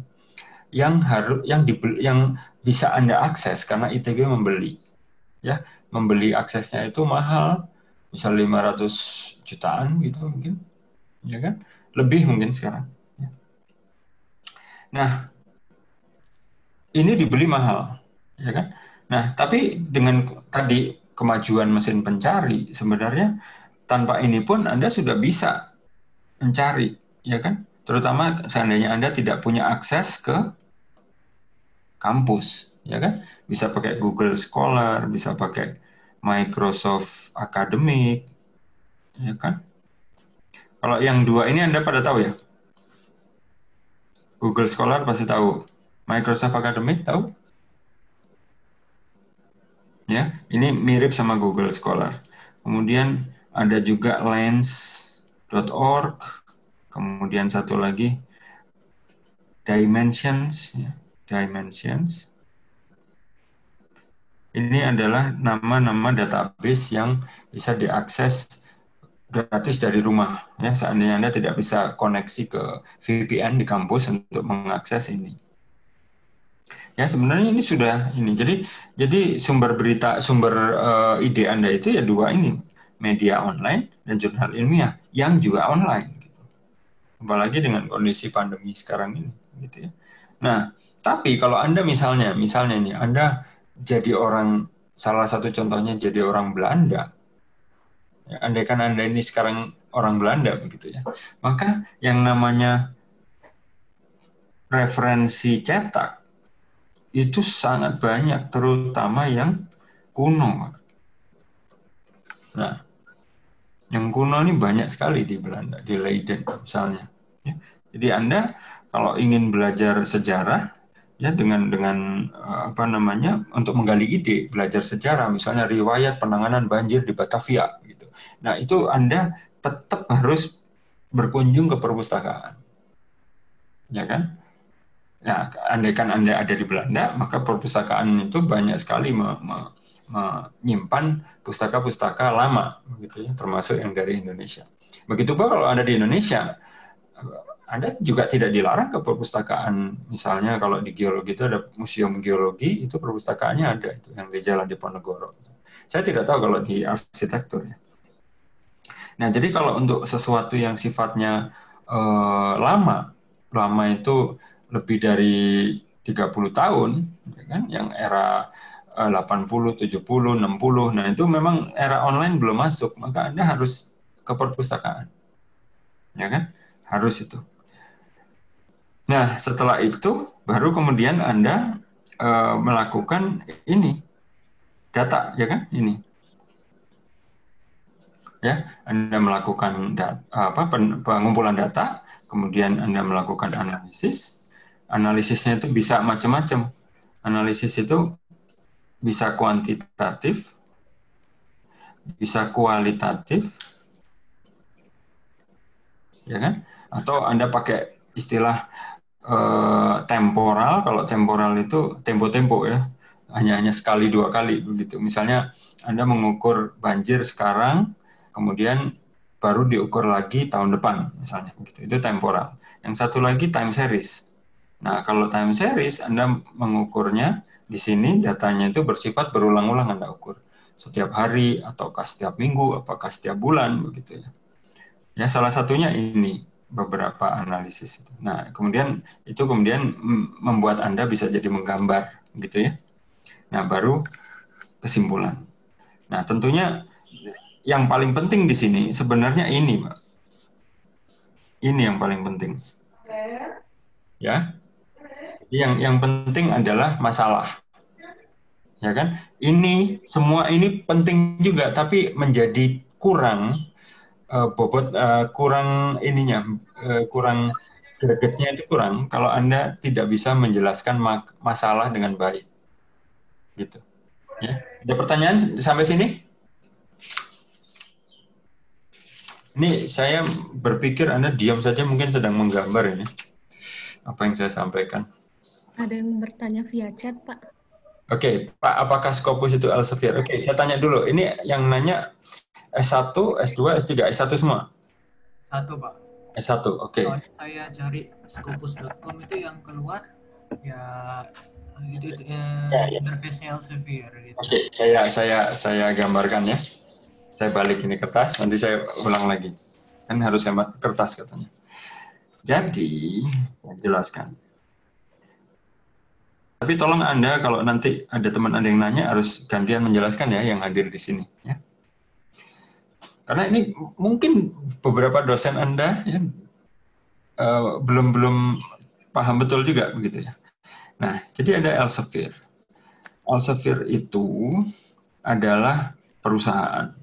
Yang bisa Anda akses karena ITB membeli. Ya, membeli aksesnya itu mahal, misal 500 jutaan gitu mungkin. Ya kan? Lebih mungkin sekarang. Nah, ini dibeli mahal, ya kan? Nah, tapi dengan tadi kemajuan mesin pencari, sebenarnya tanpa ini pun Anda sudah bisa mencari, ya kan? Terutama seandainya Anda tidak punya akses ke kampus, ya kan? Bisa pakai Google Scholar, bisa pakai Microsoft Academic, ya kan? Kalau yang dua ini Anda pada tahu ya? Google Scholar pasti tahu. Microsoft Academic tahu? Ya, ini mirip sama Google Scholar. Kemudian ada juga lens.org, kemudian satu lagi Dimensions, ya. Dimensions. Ini adalah nama-nama database yang bisa diakses gratis dari rumah. Ya, seandainya Anda tidak bisa koneksi ke VPN di kampus untuk mengakses ini. Ya, sebenarnya ini sudah ini. Jadi sumber berita, sumber ide Anda itu ya dua ini, media online dan jurnal ilmiah yang juga online. Gitu. Apalagi dengan kondisi pandemi sekarang ini, gitu ya. Nah, tapi kalau Anda misalnya ini Anda jadi orang, salah satu contohnya jadi orang Belanda, ya, andaikan Anda ini sekarang orang Belanda begitu ya, maka yang namanya referensi cetak itu sangat banyak, terutama yang kuno. Nah, yang kuno ini banyak sekali di Belanda, di Leiden misalnya. Ya. Jadi Anda kalau ingin belajar sejarah, ya dengan apa namanya, untuk menggali ide, belajar sejarah, misalnya riwayat penanganan banjir di Batavia, gitu. Nah itu Anda tetap harus berkunjung ke perpustakaan, ya kan? Ya, andaikan Anda ada di Belanda, maka perpustakaan itu banyak sekali menyimpan pustaka-pustaka lama, gitu ya, termasuk yang dari Indonesia. Begitu pula kalau Anda di Indonesia, Anda juga tidak dilarang ke perpustakaan. Misalnya kalau di geologi itu ada museum geologi, itu perpustakaannya ada itu yang di Jalan Diponegoro. Saya tidak tahu kalau di arsitektur ya. Nah, jadi kalau untuk sesuatu yang sifatnya lama itu lebih dari 30 tahun, ya kan? Yang era 80, 70, 60, nah itu memang era online belum masuk, maka Anda harus ke perpustakaan. Ya kan? Harus itu. Nah, setelah itu baru kemudian Anda melakukan ini data, ya kan? Ini, ya, Anda melakukan pengumpulan data, kemudian Anda melakukan analisis. Analisisnya itu bisa macam-macam. Analisis itu bisa kuantitatif, bisa kualitatif, ya kan? Atau Anda pakai istilah temporal. Kalau temporal itu tempo-tempo ya, hanya sekali dua kali begitu. Misalnya Anda mengukur banjir sekarang, kemudian baru diukur lagi tahun depan, misalnya begitu. Itu temporal. Yang satu lagi time series. Nah, kalau time series Anda mengukurnya di sini, datanya itu bersifat berulang-ulang Anda ukur. Setiap hari, ataukah setiap minggu, apakah setiap bulan, begitu ya. Ya, salah satunya ini, beberapa analisis itu. Nah, kemudian membuat Anda bisa jadi menggambar, gitu ya. Nah, baru kesimpulan. Nah, tentunya yang paling penting di sini sebenarnya ini, Mbak. Ini yang paling penting. Ya. Yang penting adalah masalah. Ya kan? Ini semua ini penting juga, tapi menjadi kurang bobot, kurang ininya, kurang gregetnya itu kurang kalau Anda tidak bisa menjelaskan masalah dengan baik. Gitu. Ya. Ada pertanyaan sampai sini? Ini saya berpikir Anda diam saja, mungkin sedang menggambar ini. Apa yang saya sampaikan. Ada yang bertanya via chat, Pak. Oke, Pak, apakah Scopus itu Elsevier? Oke, saya tanya dulu. Ini yang nanya S1, S2, S3, S1 semua? Satu, Pak. S1, oke. Kalau saya cari scopus.com itu yang keluar ya itu interface-nya Elsevier gitu. Oke, saya gambarkan ya. Saya balik ini kertas, nanti saya ulang lagi. Kan harus hemat kertas katanya. Jadi, saya jelaskan. Tapi tolong Anda kalau nanti ada teman Anda yang nanya harus gantian menjelaskan ya yang hadir di sini. Ya. Karena ini mungkin beberapa dosen Anda ya, belum paham betul juga begitu ya. Nah, jadi ada Elsevier. Elsevier itu adalah perusahaan.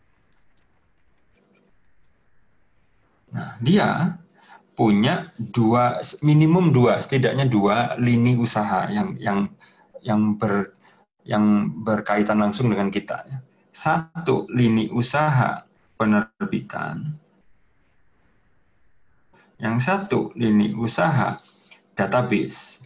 Nah, dia punya minimum dua, setidaknya dua lini usaha yang berkaitan langsung dengan kita. Satu, lini usaha penerbitan. Yang satu, lini usaha database.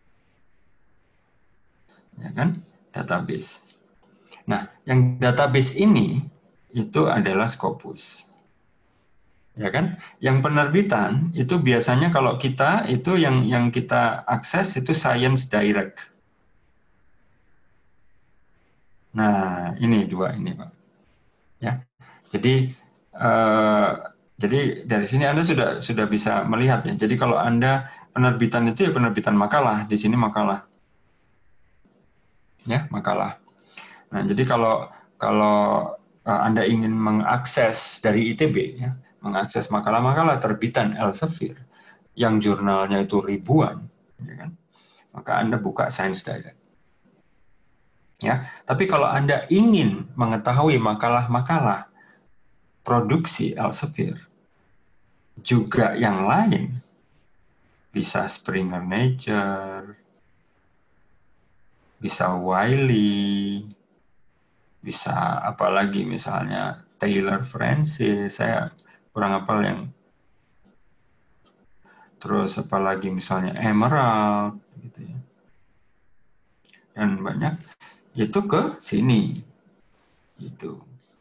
Ya kan? Database. Nah, yang database ini itu adalah Scopus. Ya kan? Yang penerbitan itu biasanya kalau kita itu yang kita akses itu Science Direct. Nah, ini dua ini, Pak. Ya. Jadi dari sini Anda sudah bisa melihat ya. Jadi kalau Anda penerbitan itu ya penerbitan makalah, di sini makalah. Ya, makalah. Nah, jadi kalau Anda ingin mengakses dari ITB ya, mengakses makalah-makalah terbitan Elsevier yang jurnalnya itu ribuan, ya kan? Maka Anda buka Science Direct. Ya, tapi kalau Anda ingin mengetahui makalah-makalah produksi Elsevier juga yang lain, bisa Springer Nature, bisa Wiley, bisa apalagi misalnya Taylor Francis, saya kurang hafal yang terus apalagi misalnya Emerald gitu ya. Dan banyak itu ke sini gitu.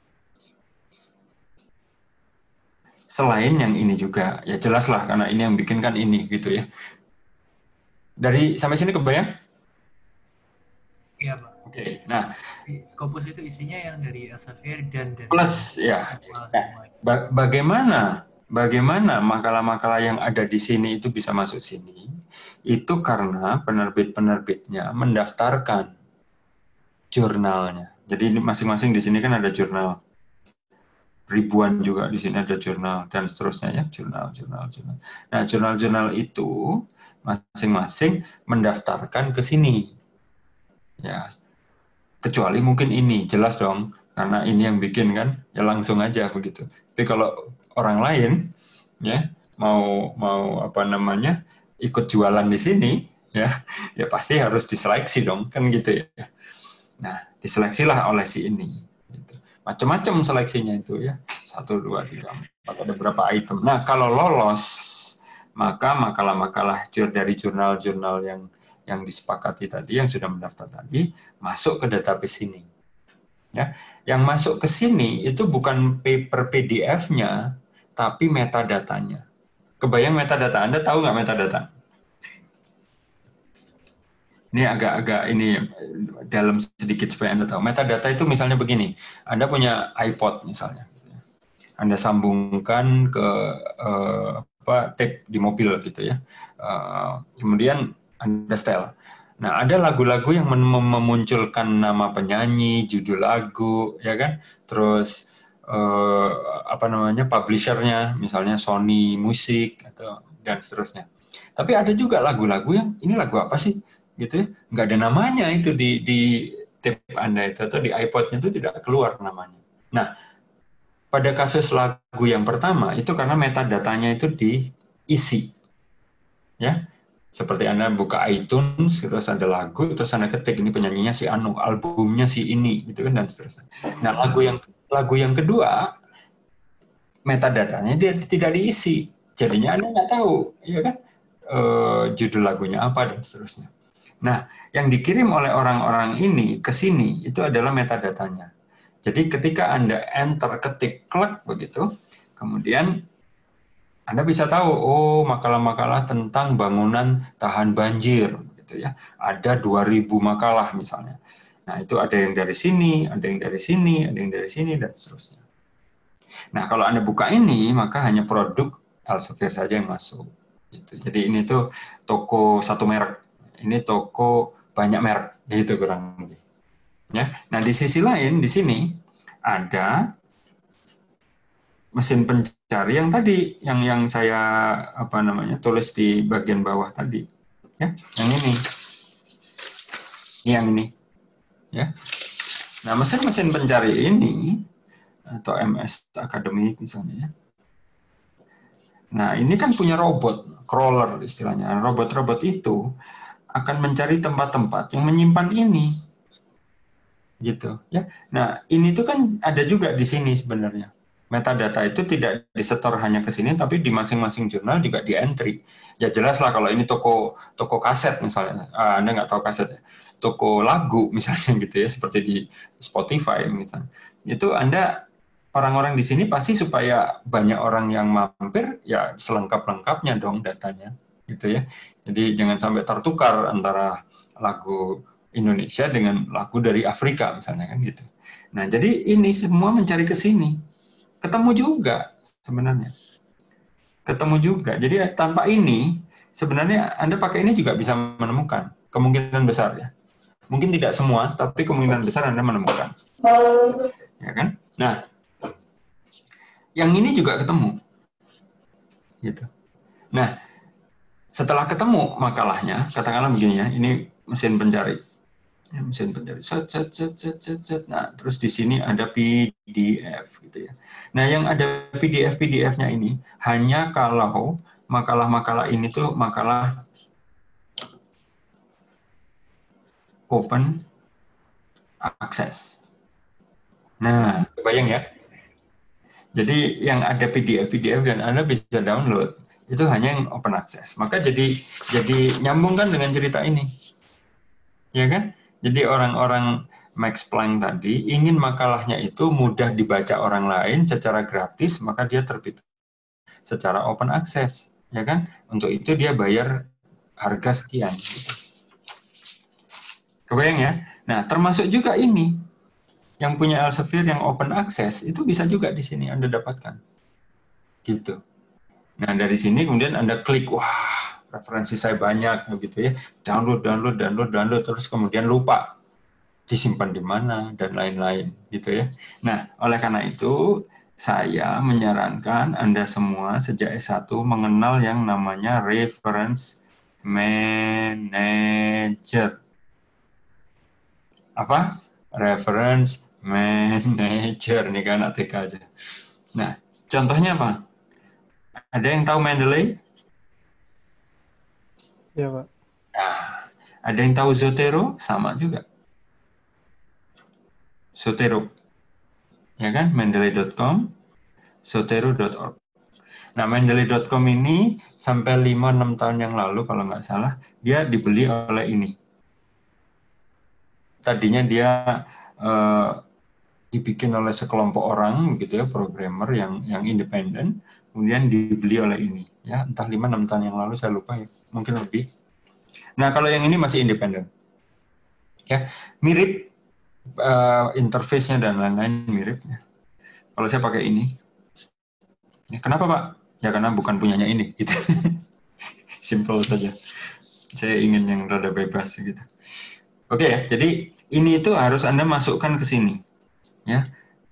Selain yang ini juga, ya jelas lah karena ini yang bikin kan ini gitu ya. Dari sampai sini kebayang? Iya, Pak. Oke, nah Scopus itu isinya yang dari Elsevier dan dari plus ya. Nah, bagaimana makalah-makalah yang ada di sini itu bisa masuk sini? Itu karena penerbit-penerbitnya mendaftarkan jurnalnya. Jadi masing-masing di sini kan ada jurnal. Ribuan juga di sini ada jurnal dan seterusnya ya, jurnal. Nah, jurnal-jurnal itu masing-masing mendaftarkan ke sini. Ya. Kecuali mungkin ini, jelas dong, karena ini yang bikin kan, ya langsung aja begitu. Tapi kalau orang lain ya mau apa namanya ikut jualan di sini ya pasti harus diseleksi dong kan gitu ya. Nah, diseleksilah oleh si ini. Gitu. Macam-macam seleksinya itu ya. 1, 2, 3, 4 ada berapa item. Nah, kalau lolos maka makalah-makalah dari jurnal-jurnal yang disepakati tadi, yang sudah mendaftar tadi, masuk ke database ini. Ya, yang masuk ke sini itu bukan paper PDF-nya, tapi metadatanya. Kebayang metadata? Anda tahu nggak metadata? Ini agak-agak ini dalam sedikit supaya Anda tahu. Metadata itu misalnya begini, Anda punya iPod misalnya, Anda sambungkan ke tape di mobil gitu ya, kemudian Anda setel. Nah, ada lagu-lagu yang memunculkan nama penyanyi, judul lagu, ya kan? Terus publishernya, misalnya Sony Music atau dan seterusnya. Tapi ada juga lagu-lagu yang ini lagu apa sih? Gitu ya, nggak ada namanya itu di tape Anda itu atau di iPod-nya itu tidak keluar namanya. Nah, pada kasus lagu yang pertama itu karena metadatanya itu diisi, ya. Seperti Anda buka iTunes, terus ada lagu, terus Anda ketik ini penyanyinya si Anu, albumnya si ini, gitu kan dan seterusnya. Nah, lagu yang kedua metadatanya dia tidak diisi, jadinya Anda nggak tahu, ya kan, judul lagunya apa dan seterusnya. Nah, yang dikirim oleh orang-orang ini ke sini itu adalah metadatanya. Jadi ketika Anda enter ketik klik begitu, kemudian Anda bisa tahu, oh makalah-makalah tentang bangunan tahan banjir, gitu ya. Ada 2.000 makalah misalnya. Nah itu ada yang dari sini, ada yang dari sini, ada yang dari sini dan seterusnya. Nah kalau Anda buka ini, maka hanya produk Elsevier saja yang masuk. Gitu. Jadi ini tuh toko satu merek. Ini toko banyak merek, gitu kurang lebih. Ya. Nah, di sisi lain di sini ada mesin pencari yang tadi yang saya tulis di bagian bawah tadi, ya, yang ini, ya. Nah, mesin-mesin pencari ini atau MS Academy misalnya, ya. Nah, ini kan punya robot crawler istilahnya. Robot-robot itu akan mencari tempat-tempat yang menyimpan ini, gitu, ya. Nah, ini tuh kan ada juga di sini sebenarnya. Metadata itu tidak disetor hanya ke sini, tapi di masing-masing jurnal juga di entry. Ya jelas lah kalau ini toko kaset misalnya, Anda nggak tahu kaset ya, toko lagu misalnya gitu ya, seperti di Spotify misalnya. Itu Anda, orang-orang di sini pasti supaya banyak orang yang mampir, ya selengkap-lengkapnya dong datanya, gitu ya. Jadi jangan sampai tertukar antara lagu Indonesia dengan lagu dari Afrika misalnya kan gitu. Nah jadi ini semua mencari ke sini. Ketemu juga sebenarnya. Ketemu juga. Jadi tanpa ini, sebenarnya Anda pakai ini juga bisa menemukan. Kemungkinan besar ya. Mungkin tidak semua, tapi kemungkinan besar Anda menemukan. Ya kan? Nah, yang ini juga ketemu. Gitu. Nah, setelah ketemu makalahnya, katakanlah begini ya, ini mesin pencari. Ya, mesin pencari, set. Nah, terus di sini ada PDF gitu ya. Nah, yang ada PDF-nya ini hanya kalau makalah-makalah ini tuh makalah open access. Nah, kebayang ya? Jadi yang ada PDF dan Anda bisa download itu hanya yang open access. Maka jadi nyambung kan dengan cerita ini. Ya kan? Jadi orang-orang Max Planck tadi ingin makalahnya itu mudah dibaca orang lain secara gratis, maka dia terbit secara open access, ya kan? Untuk itu dia bayar harga sekian. Kebayang ya? Nah, termasuk juga ini yang punya Elsevier yang open access itu bisa juga di sini Anda dapatkan. Gitu. Nah, dari sini kemudian Anda klik, wah, referensi saya banyak begitu ya. Download terus kemudian lupa disimpan di mana, dan lain-lain, gitu ya. Nah, oleh karena itu, saya menyarankan Anda semua sejak S1 mengenal yang namanya Reference Manager. Apa? Reference Manager, nih kan ATK aja. Nah, contohnya apa? Ada yang tahu Mendeley? Ya, Pak. Nah, ada yang tahu Zotero? Sama juga. Zotero, ya kan? Mendeley.com, Zotero.org. Nah, Mendeley.com ini sampai 5-6 tahun yang lalu kalau nggak salah, dia dibeli oleh ini. Tadinya dia dibikin oleh sekelompok orang, gitu ya, programmer yang independen, kemudian dibeli oleh ini. Ya, entah 5-6 tahun yang lalu, saya lupa ya, mungkin lebih. Nah, kalau yang ini masih independen. Ya, mirip interface-nya dan lain-lain miripnya. Kalau saya pakai ini, ya, kenapa Pak? Ya karena bukan punyanya ini, gitu. Simple saja. Saya ingin yang rada bebas gitu. Oke ya, jadi ini itu harus Anda masukkan ke sini, ya.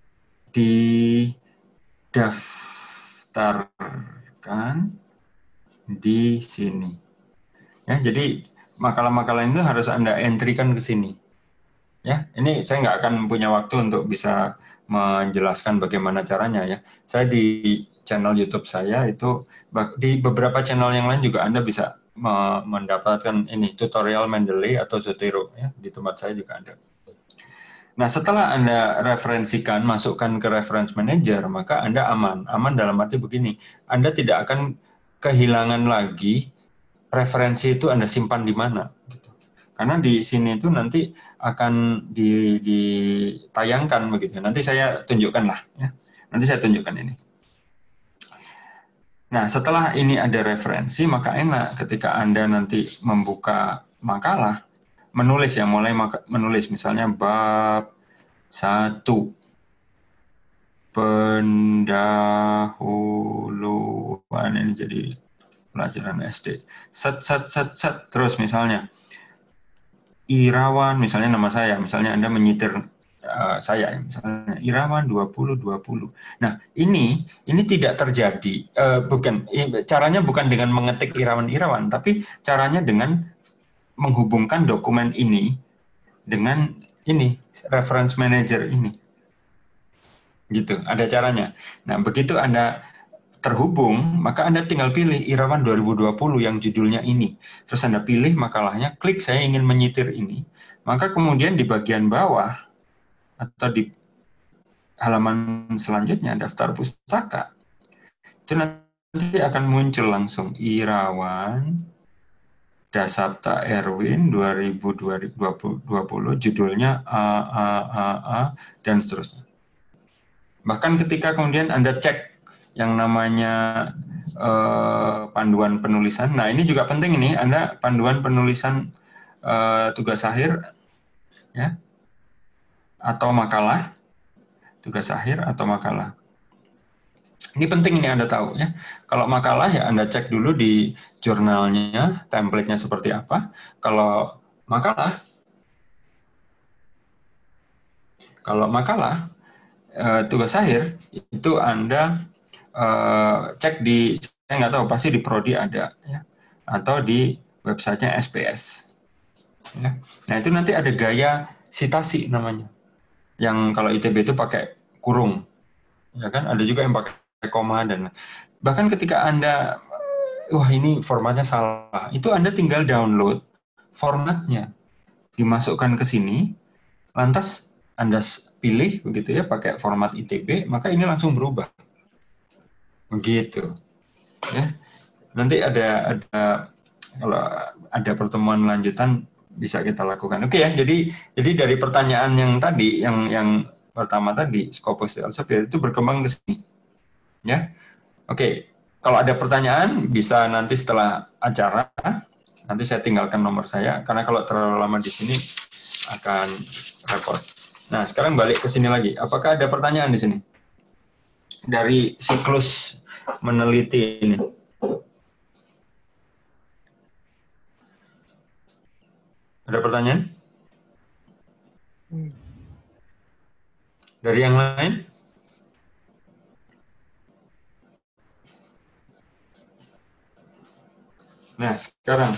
Didaftarkan di sini. Ya, jadi makalah-makalah itu harus Anda entry-kan ke sini. Ya, ini saya nggak akan punya waktu untuk bisa menjelaskan bagaimana caranya ya. Saya di channel YouTube saya itu, di beberapa channel yang lain juga Anda bisa mendapatkan ini tutorial Mendeley atau Zotero ya, di tempat saya juga ada. Nah, setelah Anda referensikan, masukkan ke Reference Manager, maka Anda aman. Aman dalam arti begini, Anda tidak akan kehilangan lagi referensi itu Anda simpan di mana. Karena di sini itu nanti akan ditayangkan begitu. Nanti saya tunjukkan lah ya. Nanti saya tunjukkan ini. Nah, setelah ini ada referensi, maka enak ketika Anda nanti membuka makalah, menulis ya, mulai menulis misalnya bab 1 pendahuluan, ini jadi pelajaran SD. Set terus misalnya Irawan, misalnya nama saya, misalnya Anda menyitir saya, misalnya Irawan 2020. Nah, ini tidak terjadi, caranya bukan dengan mengetik Irawan, tapi caranya dengan menghubungkan dokumen ini dengan ini, reference manager ini. Gitu, ada caranya. Nah, begitu Anda terhubung, maka Anda tinggal pilih Irawan 2020 yang judulnya ini. Terus Anda pilih makalahnya, klik saya ingin menyitir ini. Maka kemudian di bagian bawah atau di halaman selanjutnya daftar pustaka, itu nanti akan muncul langsung Irawan Dasapta Erwin 2020, judulnya A, dan seterusnya. Bahkan ketika kemudian Anda cek yang namanya panduan penulisan, nah ini juga penting ini, Anda panduan penulisan tugas akhir, ya, atau makalah, tugas akhir atau makalah. Ini penting ini Anda tahu ya. Kalau makalah ya Anda cek dulu di jurnalnya, template-nya seperti apa. Kalau makalah tugas akhir itu Anda cek di, saya nggak tahu, pasti di Prodi ada ya, atau di websitenya SPS ya. Nah itu nanti ada gaya sitasi namanya, yang kalau ITB itu pakai kurung ya kan, ada juga yang pakai koma, dan bahkan ketika Anda wah ini formatnya salah, itu Anda tinggal download formatnya, dimasukkan ke sini, lantas Anda pilih begitu ya pakai format ITB, maka ini langsung berubah. Begitu. Ya. Nanti ada kalau ada pertemuan lanjutan bisa kita lakukan. Oke ya. Jadi dari pertanyaan yang tadi, yang pertama tadi, Scopus Elsevier itu berkembang ke sini. Ya. Oke. Kalau ada pertanyaan bisa nanti setelah acara, nanti saya tinggalkan nomor saya karena kalau terlalu lama di sini akan repot. Nah, sekarang balik ke sini lagi. Apakah ada pertanyaan di sini? Dari siklus meneliti ini. Ada pertanyaan? Dari yang lain? Nah, sekarang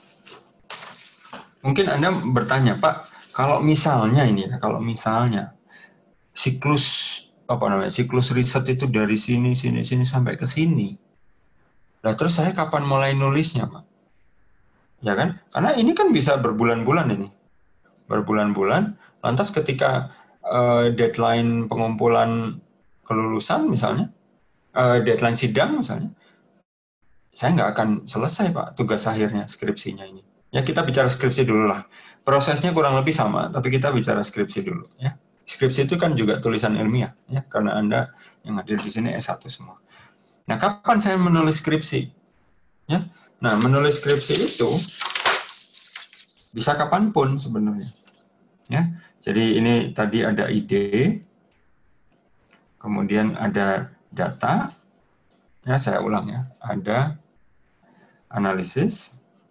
mungkin Anda bertanya, Pak, kalau misalnya ini ya, kalau misalnya siklus siklus riset itu dari sini sampai ke sini. Nah, terus saya kapan mulai nulisnya, Pak? Ya kan? Karena ini kan bisa berbulan-bulan ini. Berbulan-bulan, lantas ketika deadline pengumpulan kelulusan misalnya, deadline sidang misalnya, saya nggak akan selesai, Pak, tugas akhirnya, skripsinya ini. Ya, kita bicara skripsi dulu lah. Prosesnya kurang lebih sama, tapi kita bicara skripsi dulu, ya. Skripsi itu kan juga tulisan ilmiah, ya, karena Anda yang hadir di sini S1 semua. Nah, kapan saya menulis skripsi? Ya, nah, menulis skripsi itu bisa kapanpun sebenarnya. Ya, jadi ini tadi ada ide, kemudian ada data, ya saya ulang ya, ada analisis,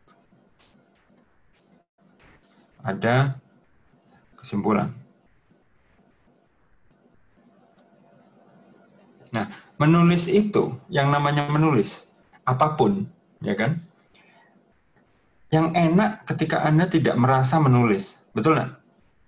ada kesimpulan. Nah, menulis itu, yang namanya menulis, apapun, ya kan? Yang enak ketika Anda tidak merasa menulis. Betul nggak?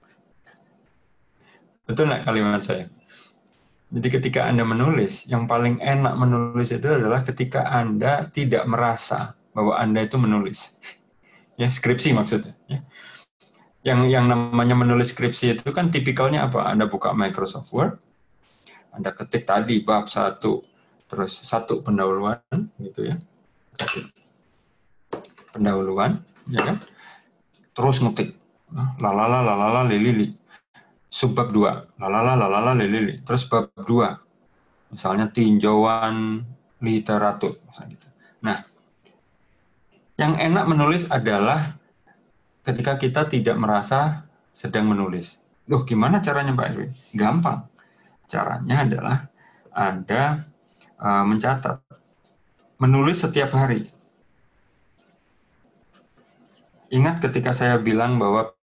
Betul nggak kalimat saya? Jadi ketika Anda menulis, yang paling enak menulis itu adalah ketika Anda tidak merasa bahwa Anda itu menulis. Ya, skripsi maksudnya. Ya. Yang namanya menulis skripsi itu kan tipikalnya apa? Anda buka Microsoft Word, Anda ketik tadi bab 1, terus 1 pendahuluan, gitu ya. Kasih pendahuluan, ya kan? Terus ngetik, lalala, lili. Subbab 2, lalala, lili. Terus bab 2, misalnya tinjauan literatur. Misalnya gitu. Nah, yang enak menulis adalah ketika kita tidak merasa sedang menulis. Loh, gimana caranya Pak Erwin? Gampang. Caranya adalah Anda mencatat. Menulis setiap hari. Ingat ketika saya bilang bahwa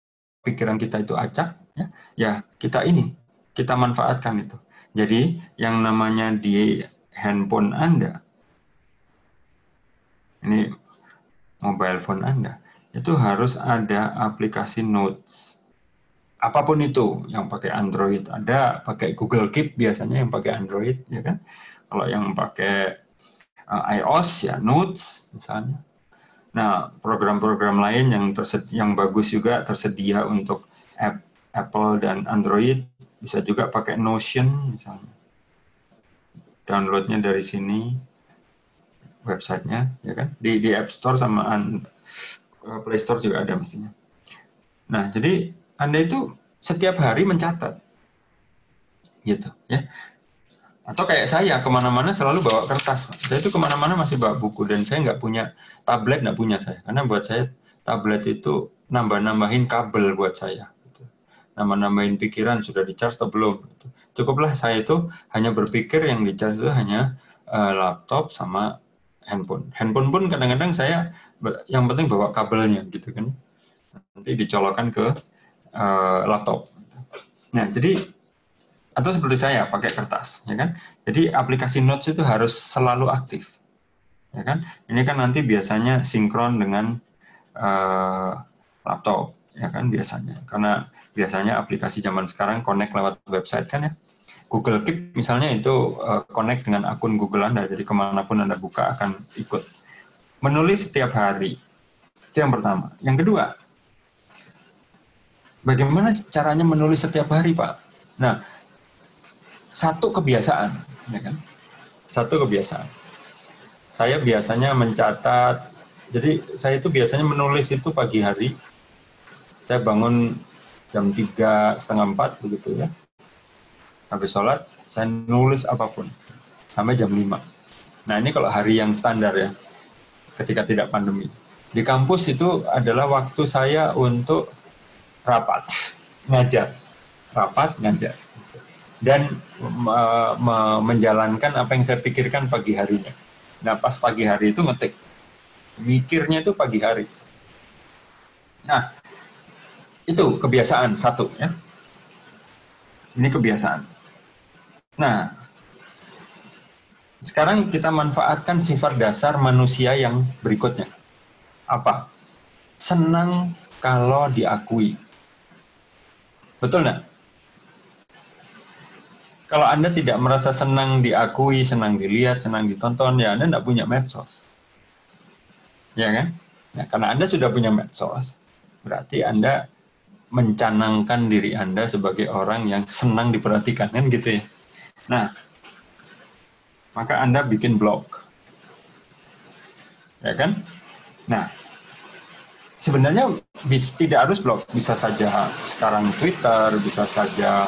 pikiran kita itu acak, ya kita manfaatkan itu. Jadi yang namanya di handphone Anda, ini mobile phone Anda, itu harus ada aplikasi Notes. Apapun itu, yang pakai Android ada, pakai Google Keep biasanya yang pakai Android, ya kan? Kalau yang pakai iOS ya Notes misalnya. Nah, program-program lain yang bagus juga tersedia untuk Apple dan Android, bisa juga pakai Notion misalnya. Downloadnya dari sini, websitenya, ya kan? Di App Store sama Play Store juga ada mestinya. Nah, jadi Anda itu setiap hari mencatat, gitu, ya. Atau kayak saya, kemana-mana selalu bawa kertas. Saya itu kemana-mana masih bawa buku, dan saya nggak punya tablet, nggak punya saya. Karena buat saya, tablet itu nambah-nambahin kabel buat saya. Gitu. Nambah-nambahin pikiran, sudah di-charge atau belum. Gitu. Cukuplah saya itu hanya berpikir yang di-charge itu hanya laptop sama handphone. Handphone pun kadang-kadang saya, yang penting bawa kabelnya, gitu kan. Nanti dicolokkan ke laptop. Nah, jadi atau seperti saya pakai kertas, ya kan? Jadi aplikasi Notes itu harus selalu aktif, ya kan? Ini kan nanti biasanya sinkron dengan laptop, ya kan biasanya. Karena biasanya aplikasi zaman sekarang connect lewat website kan ya. Google Keep misalnya itu connect dengan akun Google Anda, jadi kemanapun Anda buka akan ikut. Menulis setiap hari, itu yang pertama. Yang kedua, bagaimana caranya menulis setiap hari, Pak? Nah, satu kebiasaan, ya kan? Satu kebiasaan. Saya biasanya mencatat, jadi saya itu biasanya menulis itu pagi hari. Saya bangun jam 3, setengah 4, begitu ya. Habis sholat, saya nulis apapun, sampai jam 5. Nah, ini kalau hari yang standar ya, ketika tidak pandemi. Di kampus itu adalah waktu saya untuk rapat, ngajar. Rapat, ngajar. Dan menjalankan apa yang saya pikirkan pagi harinya. Nah, pas pagi hari itu ngetik. Mikirnya itu pagi hari. Nah, itu kebiasaan satu ya. Ini kebiasaan. Nah, sekarang kita manfaatkan sifat dasar manusia yang berikutnya. Apa? Senang kalau diakui. Betul nggak? Kalau Anda tidak merasa senang diakui, senang dilihat, senang ditonton, ya Anda tidak punya medsos. Ya kan? Nah, karena Anda sudah punya medsos, berarti Anda mencanangkan diri Anda sebagai orang yang senang diperhatikan, kan gitu ya. Nah, maka Anda bikin blog. Ya kan? Nah, sebenarnya tidak harus blog, bisa saja sekarang Twitter, bisa saja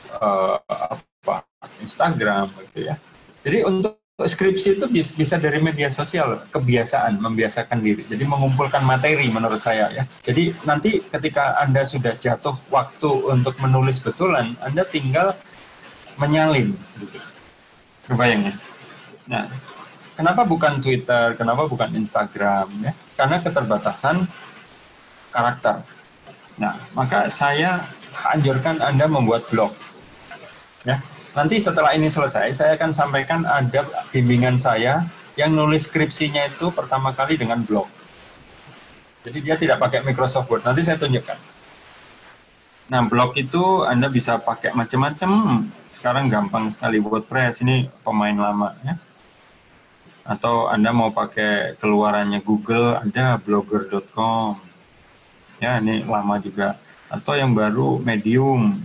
Instagram gitu ya. Jadi untuk skripsi itu bisa dari media sosial, kebiasaan, membiasakan diri. Jadi mengumpulkan materi menurut saya ya. Jadi nanti ketika Anda sudah jatuh waktu untuk menulis betulan, Anda tinggal menyalin gitu. Kebayang ya? Nah, kenapa bukan Twitter, kenapa bukan Instagram ya? Karena keterbatasan karakter. Nah, maka saya anjurkan Anda membuat blog. Ya. Nanti setelah ini selesai, saya akan sampaikan ada bimbingan saya yang nulis skripsinya itu pertama kali dengan blog. Jadi dia tidak pakai Microsoft Word. Nanti saya tunjukkan. Nah, blog itu Anda bisa pakai macam-macam. Sekarang gampang sekali, WordPress ini pemain lama ya. Atau Anda mau pakai keluarannya Google, ada blogger.com. Ya, ini lama juga. Atau yang baru Medium.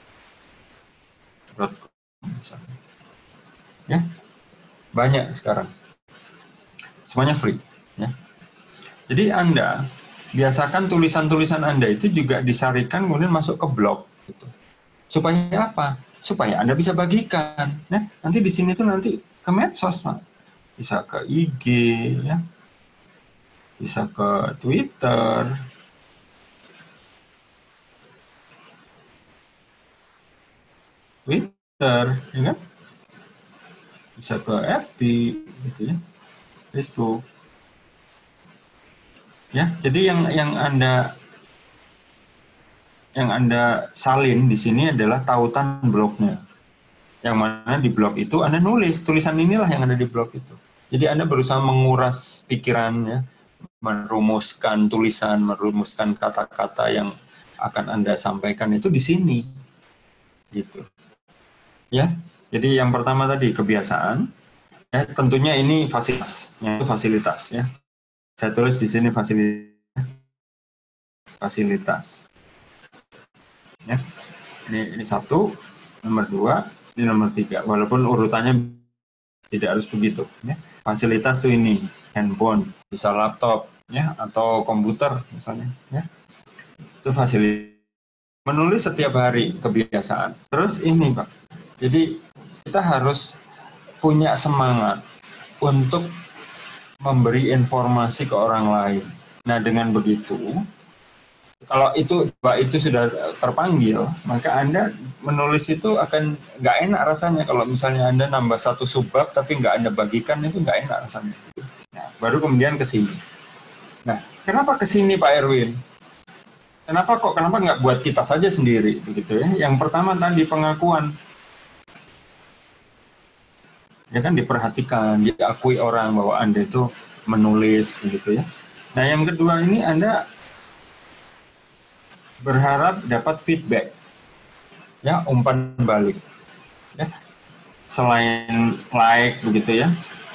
Misalnya. Ya, banyak sekarang. Semuanya free. Ya. Jadi Anda biasakan tulisan-tulisan Anda itu juga disarikan kemudian masuk ke blog. Gitu. Supaya apa? Supaya Anda bisa bagikan. Ya. Nanti di sini tuh nanti ke medsos, Pak. Bisa ke IG, ya. Bisa ke Twitter. Ya kan? Bisa ke FB, gitu ya, Facebook. Ya, jadi yang Anda yang Anda salin di sini adalah tautan blognya. Yang mana di blog itu Anda nulis, tulisan inilah yang ada di blog itu. Jadi Anda berusaha menguras pikirannya, merumuskan tulisan, merumuskan kata-kata yang akan Anda sampaikan itu di sini. Gitu. Ya. Jadi yang pertama tadi kebiasaan. Ya, tentunya ini fasilitas ya. Saya tulis di sini fasilitas. Ya. Ini satu, nomor 2, ini nomor 3, walaupun urutannya tidak harus begitu. Ya. Fasilitas itu ini, handphone, bisa laptop, ya, atau komputer misalnya. Ya. Itu fasilitas. Menulis setiap hari, kebiasaan. Terus ini Pak, jadi kita harus punya semangat untuk memberi informasi ke orang lain. Nah dengan begitu, kalau itu sudah terpanggil, maka Anda menulis itu akan nggak enak rasanya. Kalau misalnya Anda nambah satu subbab tapi nggak Anda bagikan, itu nggak enak rasanya. Nah, baru kemudian ke sini. Nah, kenapa ke sini Pak Erwin? Kenapa nggak buat kita saja sendiri, begitu ya? Yang pertama tadi pengakuan, ya kan, diperhatikan, diakui orang bahwa Anda itu menulis, begitu ya. Nah, yang kedua ini Anda berharap dapat feedback, ya, umpan balik, ya, selain like, begitu ya,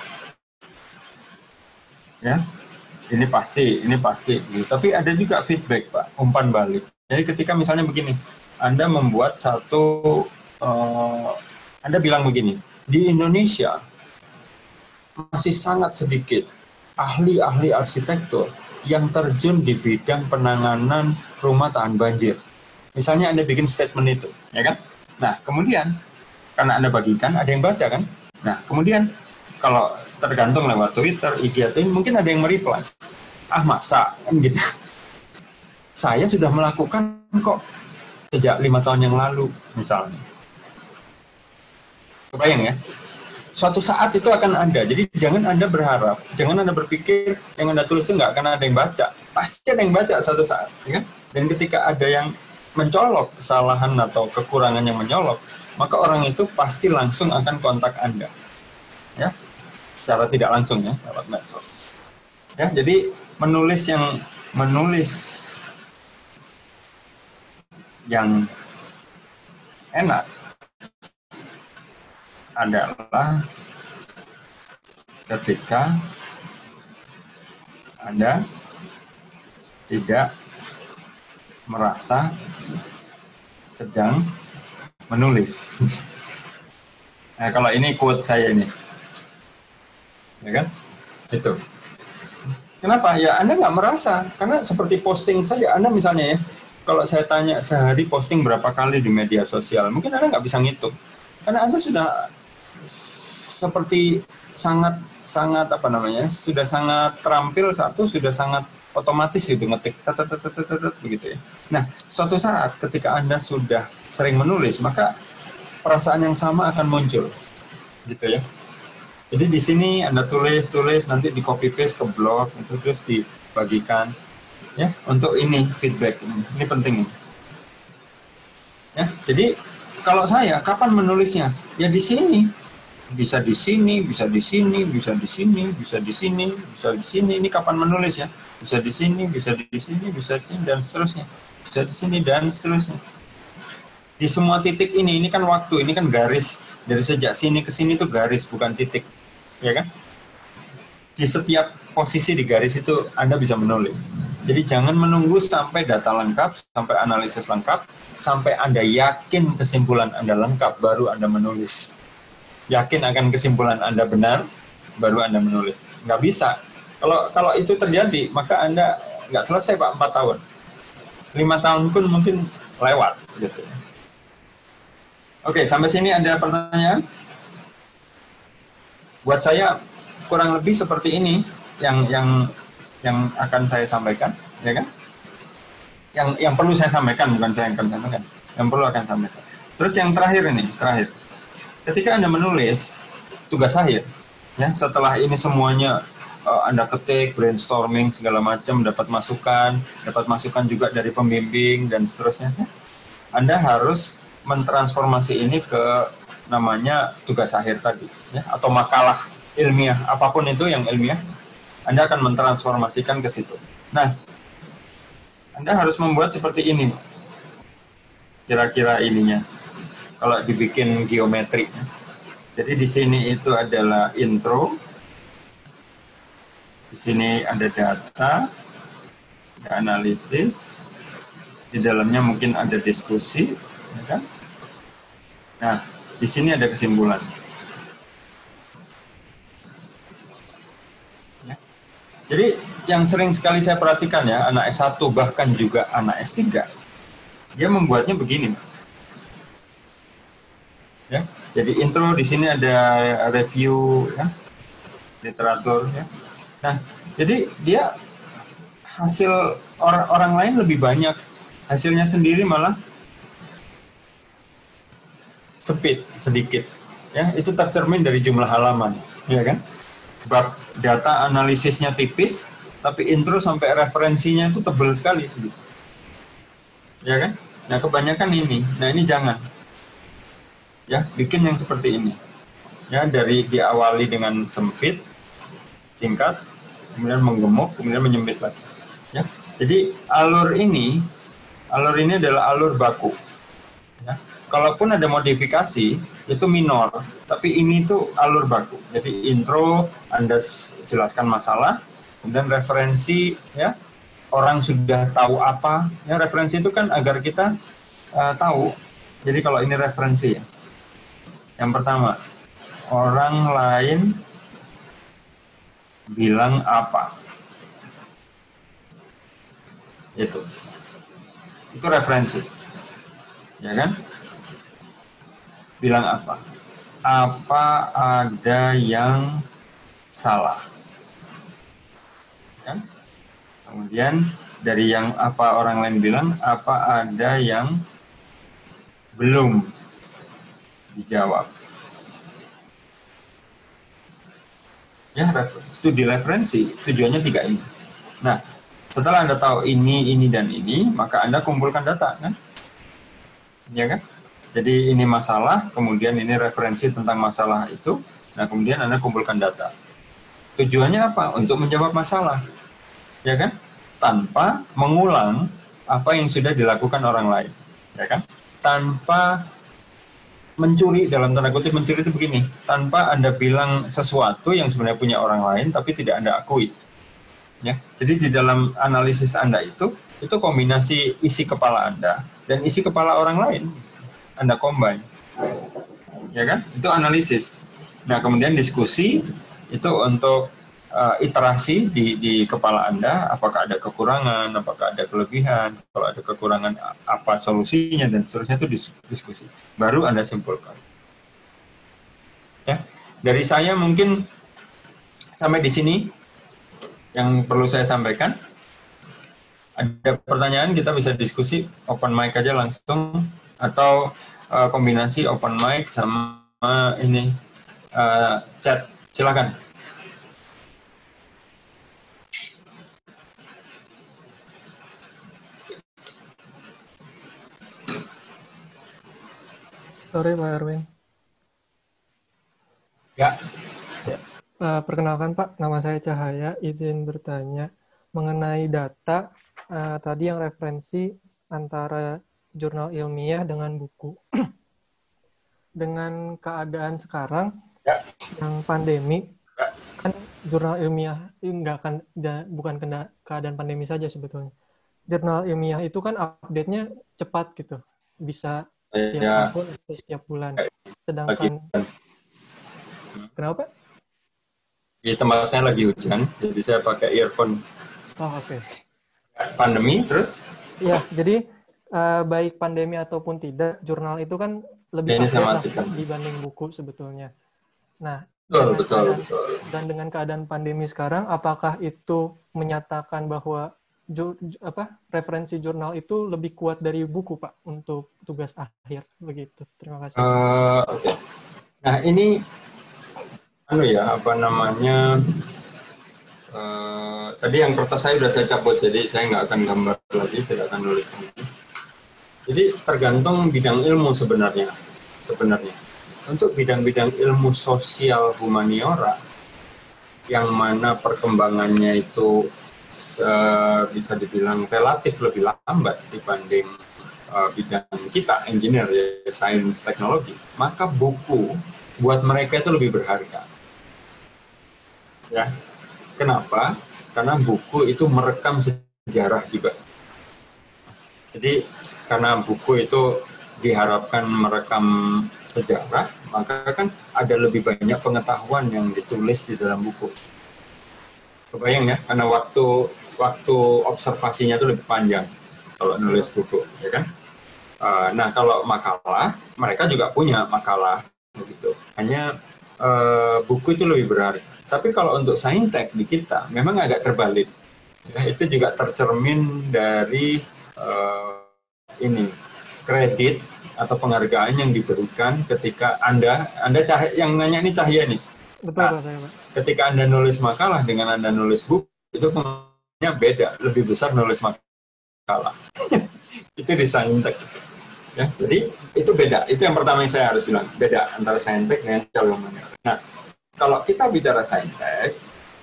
ya, ini pasti, gitu. Tapi ada juga feedback Pak, umpan balik. Jadi ketika misalnya begini, Anda membuat satu, Anda bilang begini, di Indonesia masih sangat sedikit ahli-ahli arsitektur yang terjun di bidang penanganan rumah tahan banjir. Misalnya Anda bikin statement itu, ya kan? Nah, kemudian karena Anda bagikan, ada yang baca kan? Nah, kemudian kalau tergantung lewat Twitter, IG, atau mungkin ada yang mereply. Ah, masa? Kan gitu. Saya sudah melakukan kok sejak 5 tahun yang lalu, misalnya. Kebayang ya? Suatu saat itu akan ada. Jadi jangan Anda berharap, jangan Anda berpikir yang Anda tulis itu nggak akan ada yang baca. Pasti ada yang baca suatu saat, ya kan? Dan ketika ada yang mencolok kesalahan atau kekurangan yang menyolok, maka orang itu pasti langsung akan kontak Anda, ya, secara tidak langsung ya, lewat medsos. Ya, jadi menulis yang enak adalah ketika Anda tidak merasa sedang menulis. Nah, kalau ini quote saya ini, ya kan? Itu. Kenapa? Ya Anda nggak merasa, karena seperti posting saya, Anda misalnya ya, kalau saya tanya sehari posting berapa kali di media sosial, mungkin Anda nggak bisa ngitung, karena Anda sudah seperti sangat sudah sangat terampil, sudah sangat otomatis itu ngetik begitu ya. Nah, suatu saat ketika Anda sudah sering menulis, maka perasaan yang sama akan muncul, gitu ya. Jadi di sini Anda tulis, nanti di copy paste ke blog, itu terus dibagikan, ya, untuk ini feedback ini penting. Ya, jadi kalau saya kapan menulisnya? Ya di sini. Bisa di sini, bisa di sini, bisa di sini, bisa di sini, bisa di sini. Ini kapan menulis ya? Bisa di sini, bisa di sini, bisa di sini, dan seterusnya. Bisa di sini dan seterusnya. Di semua titik ini kan waktu, ini kan garis. Dari sejak sini ke sini itu garis, bukan titik. Ya kan? Di setiap posisi di garis itu Anda bisa menulis. Jadi jangan menunggu sampai data lengkap, sampai analisis lengkap, sampai Anda yakin kesimpulan Anda lengkap, baru Anda menulis. Yakin akan kesimpulan Anda benar, baru Anda menulis. Nggak bisa. Kalau itu terjadi, maka Anda nggak selesai Pak 4 tahun. 5 tahun pun mungkin lewat. Gitu. Oke, sampai sini ada pertanyaan? Buat saya kurang lebih seperti ini yang akan saya sampaikan, ya kan? Yang perlu saya sampaikan, bukan saya yang akan sampaikan. Yang perlu akan sampaikan. Terus yang terakhir. Ketika Anda menulis tugas akhir, ya, setelah ini semuanya Anda ketik, brainstorming segala macam, dapat masukan juga dari pembimbing dan seterusnya. Anda harus mentransformasi ini ke namanya tugas akhir tadi, ya, atau makalah ilmiah, apapun itu yang ilmiah, Anda akan mentransformasikan ke situ. Nah, Anda harus membuat seperti ini, kira-kira ininya. Kalau dibikin geometri, jadi di sini itu adalah intro, di sini ada data, ada analisis, di dalamnya mungkin ada diskusi, ya kan? Nah, di sini ada kesimpulan. Ya. Jadi yang sering sekali saya perhatikan ya, anak S1 bahkan juga anak S3, dia membuatnya begini. Ya, jadi intro, di sini ada review, ya, literatur, ya. Nah, jadi dia hasil orang lain lebih banyak, hasilnya sendiri malah sedikit, ya. Itu tercermin dari jumlah halaman, ya kan? Bab data analisisnya tipis, tapi intro sampai referensinya itu tebal sekali, gitu. Ya kan? Nah, kebanyakan ini, nah ini jangan, ya, bikin yang seperti ini, ya, dari diawali dengan sempit, singkat, kemudian menggemuk, kemudian menyempit lagi. Ya. Jadi alur ini adalah alur baku. Ya. Kalaupun ada modifikasi itu minor, tapi ini tuh alur baku. Jadi intro, Anda jelaskan masalah, kemudian referensi, ya, orang sudah tahu apa. Ya, referensi itu kan agar kita tahu. Jadi kalau ini referensi, ya. Yang pertama, orang lain bilang apa? Itu referensi, ya kan? Bilang apa? Apa ada yang salah? Kan? Kemudian dari yang apa orang lain bilang, apa ada yang belum dijawab? Ya, studi referensi tujuannya 3 ini. Nah, setelah Anda tahu ini, dan ini, maka Anda kumpulkan data, kan? Ya kan? Jadi ini masalah, kemudian ini referensi tentang masalah itu, nah kemudian Anda kumpulkan data. Tujuannya apa? Untuk menjawab masalah, ya kan? Tanpa mengulang apa yang sudah dilakukan orang lain, ya kan? Tanpa mencuri, dalam tanda kutip mencuri itu begini, tanpa Anda bilang sesuatu yang sebenarnya punya orang lain, tapi tidak Anda akui. Ya, jadi di dalam analisis Anda itu kombinasi isi kepala Anda dan isi kepala orang lain, Anda combine, ya kan? Itu analisis. Nah, kemudian diskusi itu untuk iterasi di kepala Anda, apakah ada kekurangan, apakah ada kelebihan, kalau ada kekurangan apa solusinya dan seterusnya, itu diskusi. Baru Anda simpulkan. Ya, dari saya mungkin sampai di sini yang perlu saya sampaikan. Ada pertanyaan, kita bisa diskusi, open mic aja langsung, atau kombinasi open mic sama ini chat. Silakan. Sore Pak Erwin. Ya. Perkenalkan Pak, nama saya Cahaya, izin bertanya mengenai data tadi yang referensi antara jurnal ilmiah dengan buku. Dengan keadaan sekarang, Ya. yang pandemi, kan jurnal ilmiah bukan keadaan pandemi saja sebetulnya. Jurnal ilmiah itu kan update-nya cepat gitu, bisa setiap tahun atau setiap bulan. Sedangkan kenapa? Di tempat saya lagi hujan, jadi saya pakai earphone. Oh, oke. Pandemi terus? Ya, jadi baik pandemi ataupun tidak, jurnal itu kan lebih update dibanding buku sebetulnya. Nah, betul. Dan dengan keadaan pandemi sekarang, apakah itu menyatakan bahwa referensi jurnal itu lebih kuat dari buku, Pak, untuk tugas akhir? Begitu. Terima kasih. Oke. Nah, ini Tadi yang kertas saya sudah saya cabut, jadi saya nggak akan gambar lagi, tidak akan nulis lagi. Jadi tergantung bidang ilmu sebenarnya. Untuk bidang-bidang ilmu sosial humaniora, yang mana perkembangannya itu bisa dibilang relatif lebih lambat dibanding bidang kita, engineer, ya, sains teknologi, maka buku buat mereka itu lebih berharga. Ya, kenapa? Karena buku itu merekam sejarah juga. Jadi karena buku itu diharapkan merekam sejarah, maka kan ada lebih banyak pengetahuan yang ditulis di dalam buku. Kebayang ya, karena waktu observasinya itu lebih panjang kalau nulis buku, ya kan? Nah, kalau makalah, mereka juga punya makalah, begitu. Hanya buku itu lebih berharga. Tapi kalau untuk saintek di kita, memang agak terbalik. Ya, itu juga tercermin dari kredit atau penghargaan yang diberikan ketika Anda yang nanya ini Cahya nih. Betul, Pak. Ketika Anda nulis makalah dengan Anda nulis buku, itu penghargaannya beda, lebih besar nulis makalah. Itu di saintek. Ya, jadi itu beda. Itu yang pertama yang saya harus bilang, beda antara saintek dengan sosial humaniora. Nah, kalau kita bicara saintek,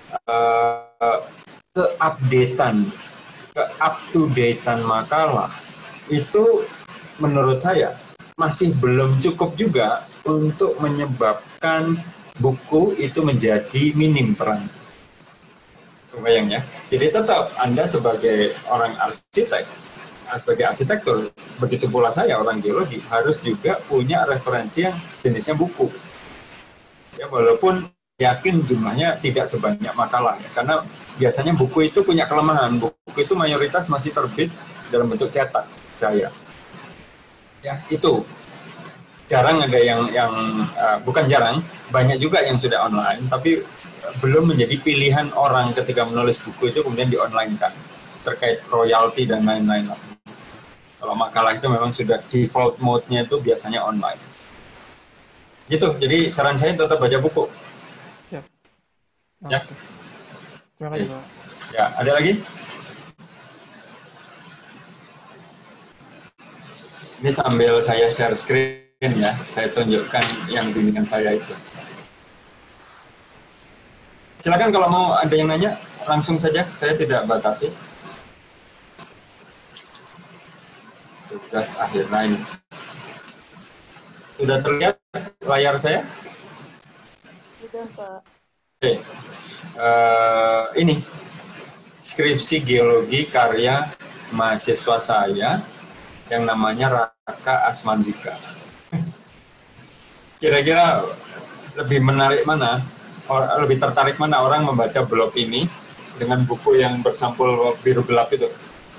ke-up-to-date-an makalah itu menurut saya masih belum cukup juga untuk menyebabkan buku itu menjadi minim peran. Kebayang ya? Jadi tetap Anda sebagai orang arsitek, sebagai arsitektur, begitu pula saya orang geologi, harus juga punya referensi yang jenisnya buku. Ya, walaupun yakin jumlahnya tidak sebanyak makalah, ya. Karena biasanya buku itu punya kelemahan. Buku itu mayoritas masih terbit dalam bentuk cetak, saya. Ya, itu jarang ada yang bukan jarang, banyak juga yang sudah online, tapi belum menjadi pilihan orang ketika menulis buku itu kemudian di-online-kan terkait royalti dan lain-lain. Kalau makalah itu memang sudah default mode-nya itu biasanya online. Gitu, jadi saran saya tetap baca buku. Siap. Ya. Terima kasih, Pak. Ya, ada lagi? Ini sambil saya share screen ya, saya tunjukkan yang bimbingan saya itu. Silakan kalau mau ada yang nanya, langsung saja, saya tidak batasi. Tugas akhir, nah ini. Sudah terlihat layar saya? Sudah, Pak. Oke. Ini skripsi geologi karya mahasiswa saya yang namanya Raka Asmandika. Kira-kira lebih menarik mana, lebih tertarik mana orang membaca blog ini dengan buku yang bersampul biru gelap itu?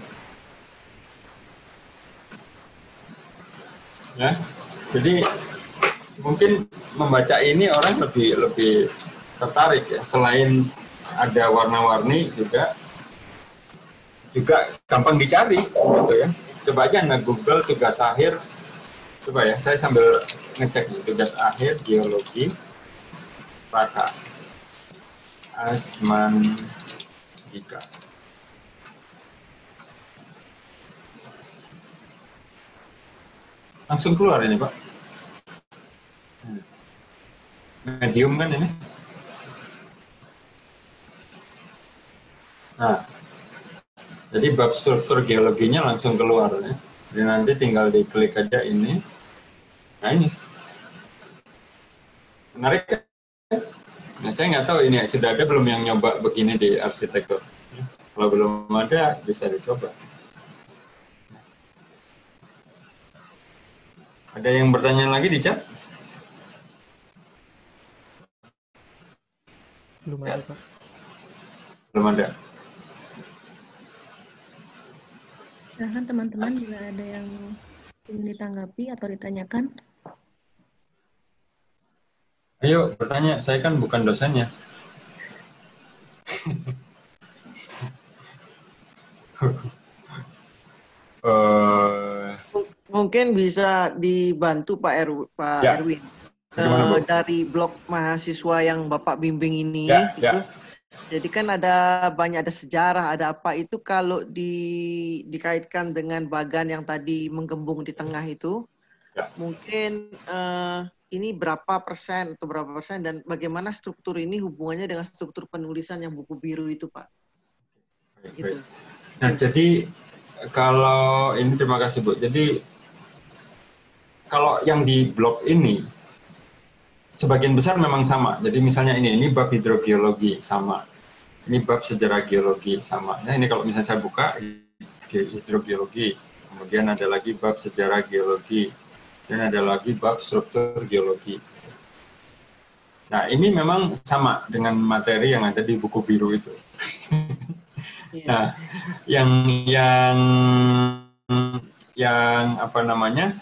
Ya, jadi mungkin membaca ini orang lebih tertarik ya. Selain ada warna-warni juga gampang dicari, gitu ya. Coba aja Google tugas akhir. Coba ya, saya sambil ngecek tugas akhir geologi Raka Asmandika. Langsung keluar ini, Pak. Medium kan ini? Nah, jadi bab struktur geologinya langsung keluar ya. Jadi nanti tinggal diklik aja ini. Nah ini. Menarik kan? Nah, saya nggak tahu ini sudah ada belum yang nyoba begini di arsitektur. Kalau belum ada, bisa dicoba. Ada yang bertanya lagi di chat? Belum ada, Pak. Belum ada. Silahkan teman-teman bila ada yang ingin ditanggapi atau ditanyakan. Ayo bertanya, saya kan bukan dosennya. Mungkin bisa dibantu Pak Erwin. Gimana, Bu? Dari blog mahasiswa yang Bapak bimbing ini, Ya. Jadi kan ada sejarah, ada apa itu kalau dikaitkan dengan bagan yang tadi menggembung di tengah itu, Ya. mungkin ini berapa persen atau berapa persen dan bagaimana struktur ini hubungannya dengan struktur penulisan yang buku biru itu, Pak? Gitu. Nah, jadi kalau ini terima kasih Bu. Jadi kalau yang di blog ini sebagian besar memang sama. Jadi misalnya ini bab hidrogeologi sama. Ini bab sejarah geologi sama. Nah, ini kalau misalnya saya buka hidrogeologi, kemudian ada lagi bab sejarah geologi, dan ada lagi bab struktur geologi. Nah, ini memang sama dengan materi yang ada di buku biru itu. Nah, yang apa namanya?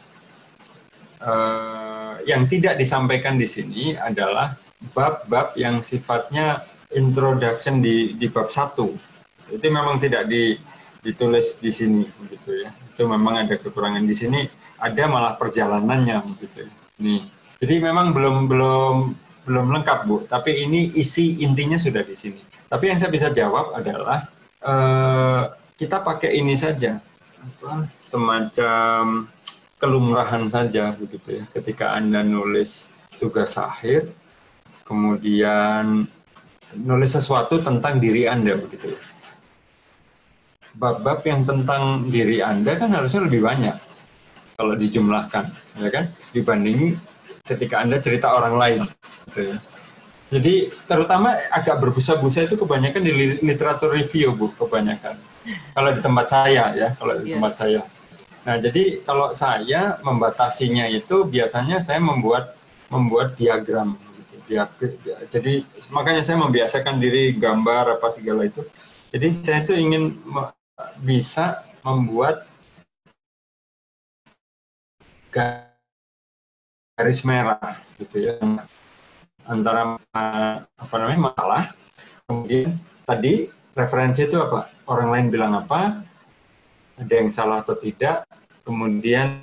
Yang tidak disampaikan di sini adalah bab-bab yang sifatnya introduction di bab 1. Itu memang tidak ditulis di sini begitu ya. Itu memang ada kekurangan di sini, ada malah perjalanannya begitu ya. Nih. Jadi memang belum lengkap Bu, tapi ini intinya sudah di sini. Tapi yang saya bisa jawab adalah kita pakai ini saja, semacam kelumrahan saja begitu ya. Ketika Anda nulis tugas akhir, kemudian nulis sesuatu tentang diri Anda begitu ya. Bab-bab yang tentang diri Anda kan harusnya lebih banyak kalau dijumlahkan, ya kan? Dibanding ketika Anda cerita orang lain. Gitu ya. Jadi terutama agak berbusa-busa itu kebanyakan di literatur review Bu, kebanyakan. Kalau di tempat saya ya, kalau di tempat saya. Nah, jadi kalau saya membatasinya itu biasanya saya membuat diagram gitu. Jadi makanya saya membiasakan diri gambar apa segala itu. Jadi saya itu ingin bisa membuat garis merah gitu ya antara apa namanya masalah, kemudian tadi referensi itu apa, orang lain bilang apa, ada yang salah atau tidak, kemudian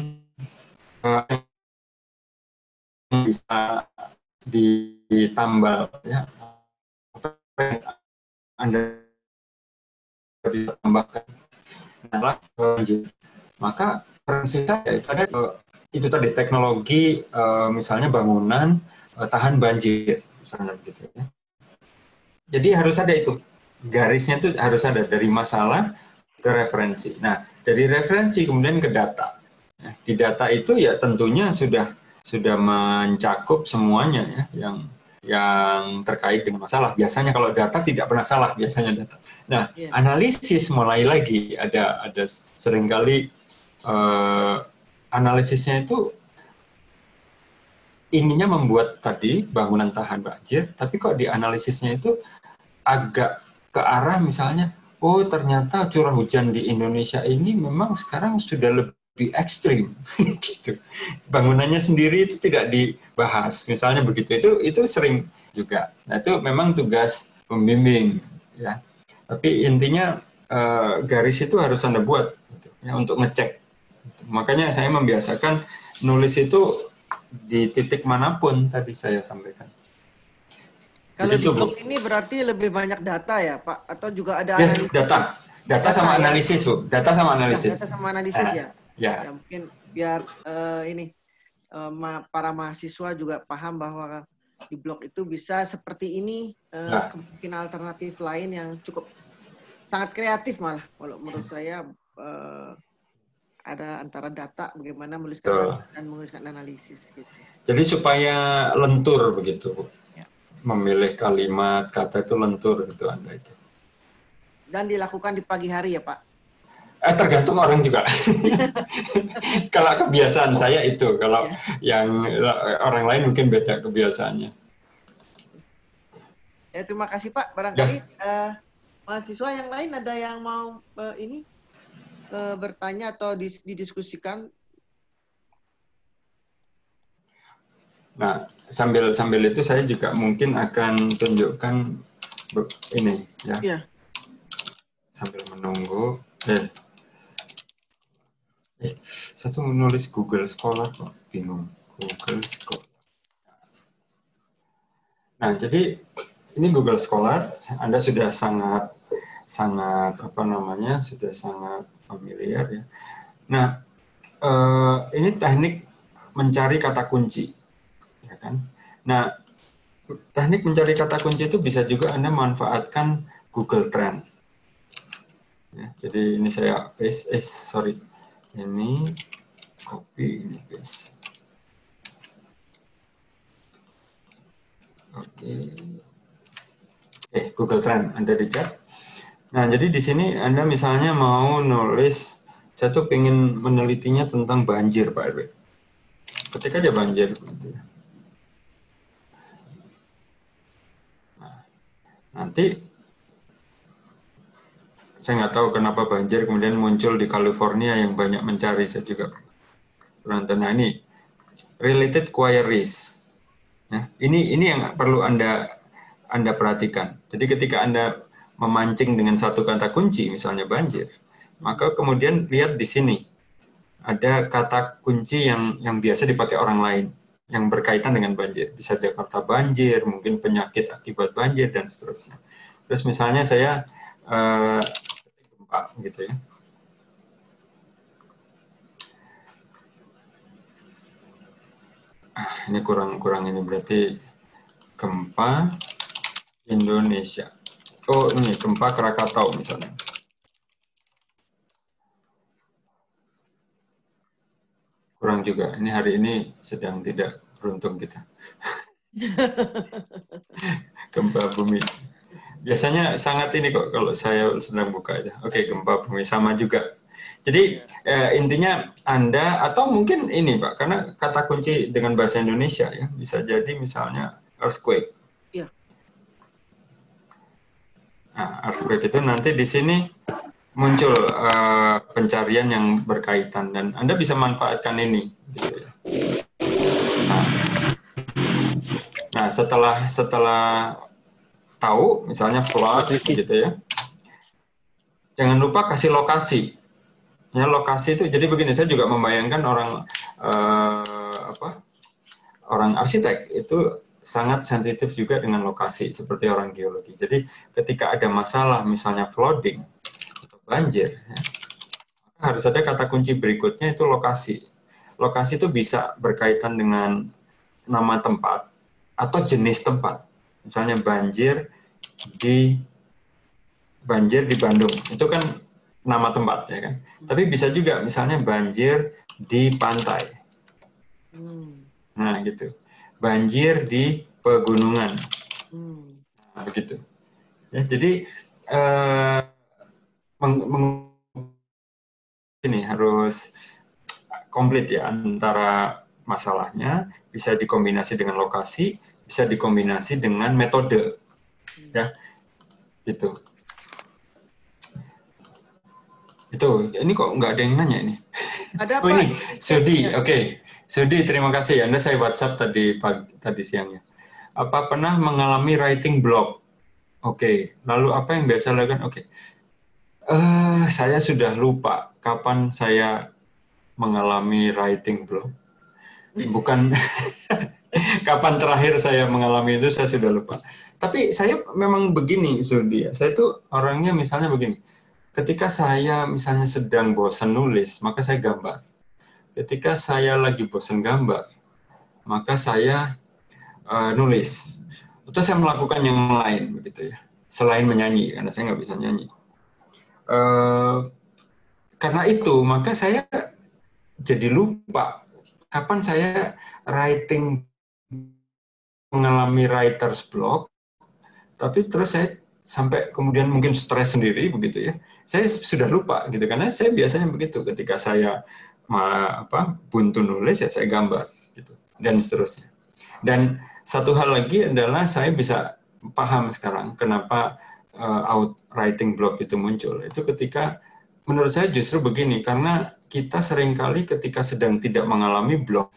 bisa ditambah ya, apa yang Anda bisa tambahkan. Nah, maka referensi saya itu ada itu tadi teknologi misalnya bangunan tahan banjir misalnya begitu ya. Jadi harus ada itu garisnya itu harus ada dari masalah ke referensi. Nah, dari referensi kemudian ke data. Nah, di data itu ya tentunya sudah mencakup semuanya ya yang terkait dengan masalah. Biasanya kalau data tidak pernah salah biasanya data. Nah, analisis mulai lagi ada seringkali analisisnya itu inginnya membuat tadi bangunan tahan banjir, tapi kok di analisisnya itu agak ke arah misalnya, oh ternyata curah hujan di Indonesia ini memang sekarang sudah lebih ekstrim, gitu. Bangunannya sendiri itu tidak dibahas, misalnya begitu. Itu sering juga. Nah itu memang tugas pembimbing, ya. Tapi intinya garis itu harus Anda buat, gitu, ya, untuk ngecek. Makanya saya membiasakan nulis itu di titik manapun tadi saya sampaikan. Kalau di blog ini berarti lebih banyak data ya Pak? Atau juga ada analisis? Data sama analisis Bu. Data sama analisis. Data sama analisis ya? Ya. Mungkin biar para mahasiswa juga paham bahwa di blog itu bisa seperti ini, mungkin alternatif lain yang cukup sangat kreatif malah. Kalau menurut saya ada antara data, bagaimana menuliskan data dan menuliskan analisis. Gitu. Jadi supaya lentur begitu, Bu. Ya. Memilih kalimat, kata itu lentur gitu Anda itu. Dan dilakukan di pagi hari ya Pak? Tergantung orang juga. Kalau kebiasaan saya itu, kalau yang orang lain mungkin beda kebiasaannya. Ya, terima kasih Pak. Barangkali mahasiswa yang lain ada yang mau bertanya atau didiskusikan. Nah, sambil itu saya juga mungkin akan tunjukkan ini ya. Iya. Sambil menunggu. Saya tuh menulis Google Scholar kok bingung. Google Scholar. Nah, jadi ini Google Scholar, Anda sudah sangat apa namanya, sudah sangat familiar ya. Nah, ini teknik mencari kata kunci, ya kan? Nah, teknik mencari kata kunci itu bisa juga Anda manfaatkan Google Trend. Ya, jadi ini saya paste, ini copy, ini paste. Oke. Google Trend, Anda dicek. Nah, jadi di sini Anda misalnya mau nulis, saya tuh pengen menelitinya tentang banjir, Pak RW. Ketik aja banjir. Nah, nanti, saya nggak tahu kenapa banjir kemudian muncul di California yang banyak mencari, saya juga berantah. Nah, ini, related queries. Nah, ini yang perlu Anda perhatikan. Jadi ketika Anda memancing dengan satu kata kunci, misalnya banjir, maka kemudian lihat di sini ada kata kunci yang biasa dipakai orang lain yang berkaitan dengan banjir. Bisa Jakarta banjir, mungkin penyakit akibat banjir dan seterusnya. Terus misalnya saya gempa gitu ya. Ini kurang ini berarti gempa Indonesia. Oh, ini gempa Krakatau misalnya. Kurang juga. Ini hari ini sedang tidak beruntung kita. Gempa bumi. Biasanya sangat ini kok kalau saya sedang buka aja. Oke, gempa bumi sama juga. Jadi intinya Anda, atau mungkin ini Pak, karena kata kunci dengan bahasa Indonesia ya, bisa jadi misalnya earthquake. Iya. Nah, earthquake itu nanti di sini muncul pencarian yang berkaitan dan Anda bisa manfaatkan ini. Gitu ya. Nah, setelah tahu, misalnya flood gitu ya, jangan lupa kasih lokasi. Ya, lokasi itu, jadi begini, saya juga membayangkan orang arsitek itu sangat sensitif juga dengan lokasi, seperti orang geologi. Jadi ketika ada masalah, misalnya flooding atau banjir, ya, harus ada kata kunci berikutnya itu lokasi. Lokasi itu bisa berkaitan dengan nama tempat atau jenis tempat. Misalnya banjir di Bandung, itu kan nama tempat ya kan. Tapi bisa juga misalnya banjir di pantai. Nah, gitu. Banjir di pegunungan. Nah, begitu. Ya, jadi ini harus komplit ya, antara masalahnya bisa dikombinasi dengan lokasi, bisa dikombinasi dengan metode. Ya. Gitu. Itu, ini kok nggak ada yang nanya ini? Ada oh, ini, Sudi, oke. Sudi, terima kasih. Anda saya WhatsApp tadi siangnya. Apa pernah mengalami writing block? Oke. Lalu apa yang biasa lakukan? Oke. Saya sudah lupa kapan saya mengalami writing block. Bukan kapan terakhir saya mengalami itu, saya sudah lupa. Tapi saya memang begini, Sudi. Saya tuh orangnya misalnya begini. Ketika saya misalnya sedang bosan nulis, maka saya gambar. Ketika saya lagi bosan gambar, maka saya nulis. Atau saya melakukan yang lain, begitu ya. Selain menyanyi, karena saya nggak bisa nyanyi. Karena itu, maka saya jadi lupa kapan saya mengalami writer's block, tapi terus saya sampai kemudian mungkin stres sendiri begitu ya. Saya sudah lupa gitu, karena saya biasanya begitu, ketika saya buntu nulis ya saya gambar gitu dan seterusnya. Dan satu hal lagi adalah saya bisa paham sekarang kenapa writing block itu muncul. Itu ketika menurut saya justru begini, karena kita seringkali ketika sedang tidak mengalami block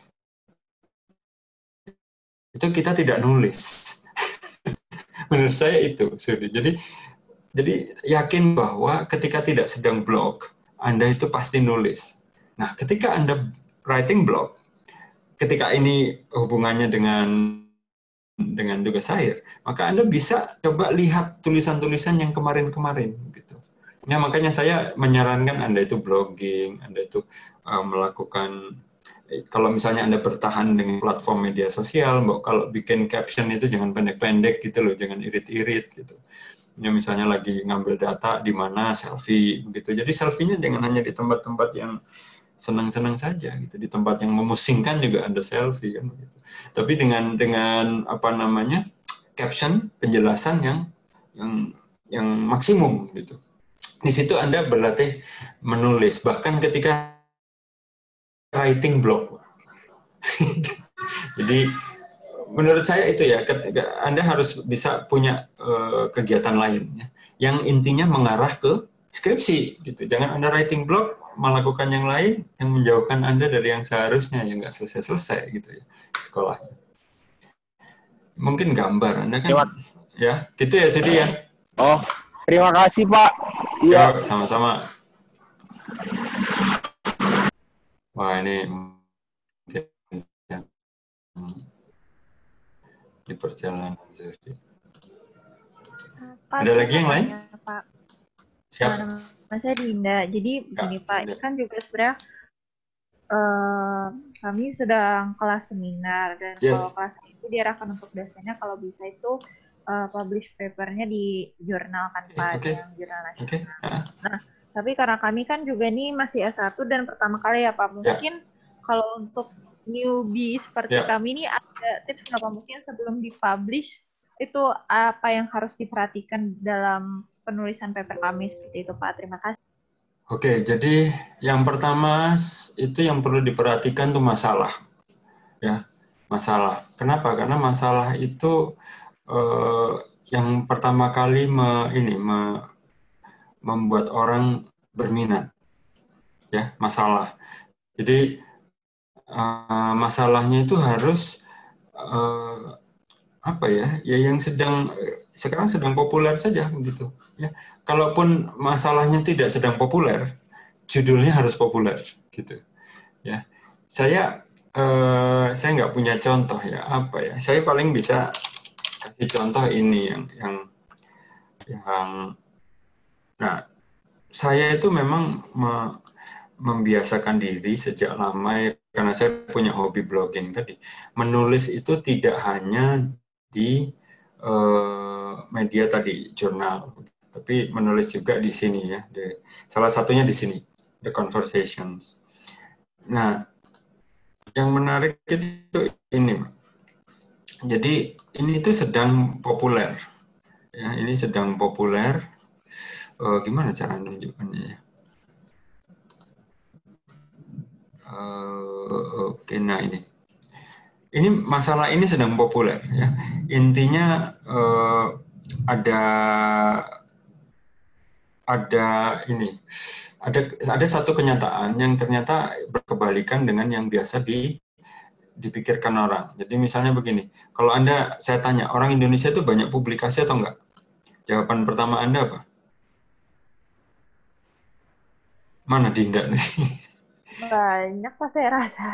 itu kita tidak nulis. Menurut saya itu, jadi yakin bahwa ketika tidak sedang block, Anda itu pasti nulis. Nah, ketika Anda writing block, ketika ini hubungannya dengan tugas akhir, maka Anda bisa coba lihat tulisan-tulisan yang kemarin-kemarin gitu. Ya, makanya saya menyarankan Anda itu blogging, Anda itu melakukan, kalau misalnya Anda bertahan dengan platform media sosial, kalau bikin caption itu jangan pendek-pendek gitu loh, jangan irit-irit gitu. Ya, misalnya lagi ngambil data di mana selfie begitu. Jadi selfie-nya jangan hanya di tempat-tempat yang senang-senang saja gitu, di tempat yang memusingkan juga ada selfie kan gitu. Tapi dengan apa namanya, caption, penjelasan yang maksimum gitu. Di situ Anda berlatih menulis, bahkan ketika writing blog. Jadi menurut saya itu ya, ketika Anda harus bisa punya kegiatan lain ya, yang intinya mengarah ke skripsi gitu. Jangan Anda writing blog melakukan yang lain yang menjauhkan Anda dari yang seharusnya, yang nggak selesai-selesai gitu ya sekolahnya. Mungkin gambar Anda kan ya, gitu ya Sudi ya. Oh, terima kasih Pak. Iya, sama-sama. Wah, ini di perjalanan. Ada lagi yang lain? Pak. Siap. Nama saya Dinda. Jadi begini Pak, ini kan juga sebenarnya kami sedang kelas seminar, dan kalau kelas itu diarahkan untuk dosennya kalau bisa itu publish papernya di jurnal kan Pak, yang jurnal nasional. Nah, tapi karena kami kan juga nih masih S1 dan pertama kali ya Pak, mungkin kalau untuk newbie seperti kami ini ada tips nggak Pak, mungkin sebelum dipublish itu apa yang harus diperhatikan dalam penulisan paper kami seperti itu Pak. Terima kasih. Oke, jadi yang pertama itu yang perlu diperhatikan tuh masalah. Ya, masalah. Kenapa? Karena masalah itu yang pertama kali membuat orang berminat. Ya, masalah. Jadi masalahnya itu harus apa ya? Ya yang sekarang sedang populer saja begitu. Ya, kalaupun masalahnya tidak sedang populer, judulnya harus populer, gitu. Ya, saya nggak punya contoh ya apa ya. Saya paling bisa kasih contoh ini yang nah, saya itu memang membiasakan diri sejak lama ya, karena saya punya hobi blogging tadi. Menulis itu tidak hanya di media tadi, jurnal, tapi menulis juga di sini ya. Salah satunya di sini, The Conversations. Nah, yang menarik itu ini, jadi ini itu sedang populer. Ya, ini sedang populer. Gimana cara menunjukkannya ya? Oke, nah ini masalah ini sedang populer ya. Intinya ada satu kenyataan yang ternyata berkebalikan dengan yang biasa dipikirkan orang. Jadi misalnya begini, kalau saya tanya, orang Indonesia itu banyak publikasi atau enggak? Jawaban pertama Anda apa? Mana Dinda nih? Banyak Pak saya rasa.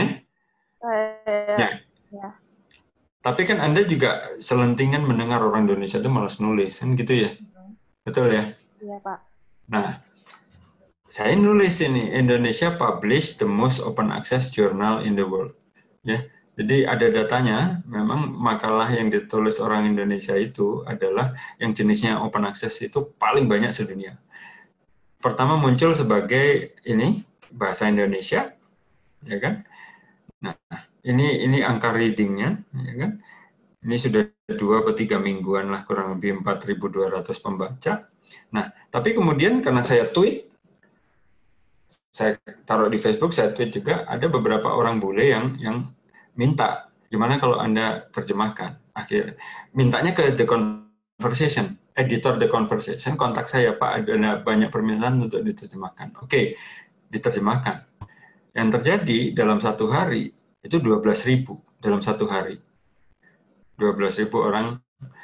Ya. Tapi kan Anda juga selentingan mendengar orang Indonesia itu malas nulis, kan gitu ya? Betul ya? Iya Pak. Nah, saya nulis ini, Indonesia publish the most open access journal in the world. Ya, jadi ada datanya, memang makalah yang ditulis orang Indonesia itu adalah yang jenisnya open access itu paling banyak sedunia. Pertama muncul sebagai ini bahasa Indonesia, ya kan? Nah, ini angka readingnya, ya kan? Ini sudah 2 atau 3 mingguan lah, kurang lebih 4.200 pembaca. Nah, tapi kemudian karena saya tweet, saya taruh di Facebook, saya tweet juga, ada beberapa orang bule yang minta, gimana kalau Anda terjemahkan? Akhirnya, mintanya ke The Conversation, editor The Conversation, kontak saya, Pak, ada banyak permintaan untuk diterjemahkan. Oke, diterjemahkan. Yang terjadi dalam satu hari, itu 12.000 dalam satu hari. 12.000 orang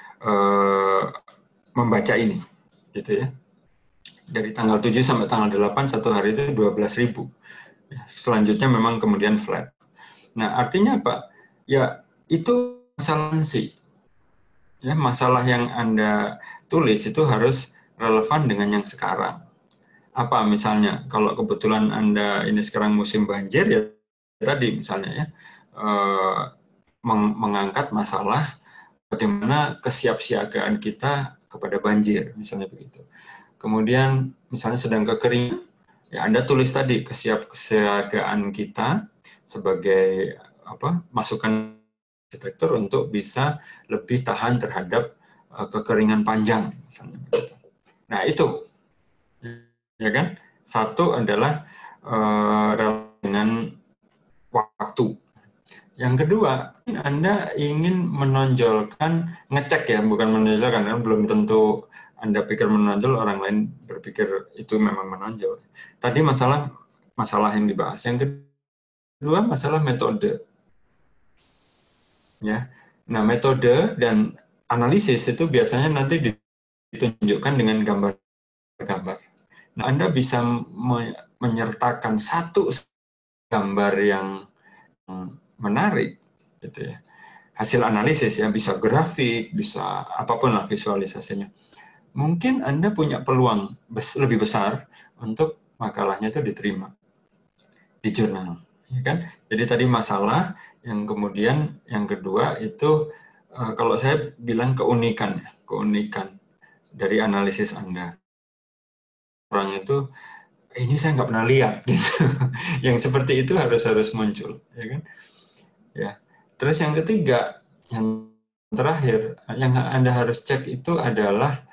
membaca ini, gitu ya. Dari tanggal 7 sampai tanggal 8, satu hari itu 12.000. Selanjutnya memang kemudian flat. Nah, artinya apa? Ya, itu masalah ya, masalah yang Anda tulis itu harus relevan dengan yang sekarang. Apa misalnya, kalau kebetulan Anda ini sekarang musim banjir, ya tadi misalnya ya, mengangkat masalah bagaimana kesiapsiagaan kita kepada banjir, misalnya begitu. Kemudian misalnya sedang kekeringan, ya Anda tulis tadi kesiapsiagaan kita sebagai masukan arsitektur untuk bisa lebih tahan terhadap kekeringan panjang, misalnya begitu. Nah itu, ya kan? Satu adalah dengan waktu. Yang kedua, Anda ingin menonjolkan, ngecek ya, bukan menonjolkan, kan belum tentu Anda pikir menonjol, orang lain berpikir itu memang menonjol. Tadi masalah yang dibahas. Yang kedua, masalah metode. Ya. Nah, metode dan analisis itu biasanya nanti ditunjukkan dengan gambar-gambar. Nah, Anda bisa menyertakan satu gambar yang menarik, gitu ya. Hasil analisis ya, bisa grafik, bisa apapun lah visualisasinya. Mungkin Anda punya peluang lebih besar untuk makalahnya itu diterima di jurnal, ya kan? Jadi tadi masalah, yang kemudian yang kedua itu kalau saya bilang keunikan dari analisis Anda. Orang itu ini saya nggak pernah lihat, gitu. Yang seperti itu harus muncul, ya kan? Ya. Terus yang ketiga, yang terakhir, yang Anda harus cek itu adalah,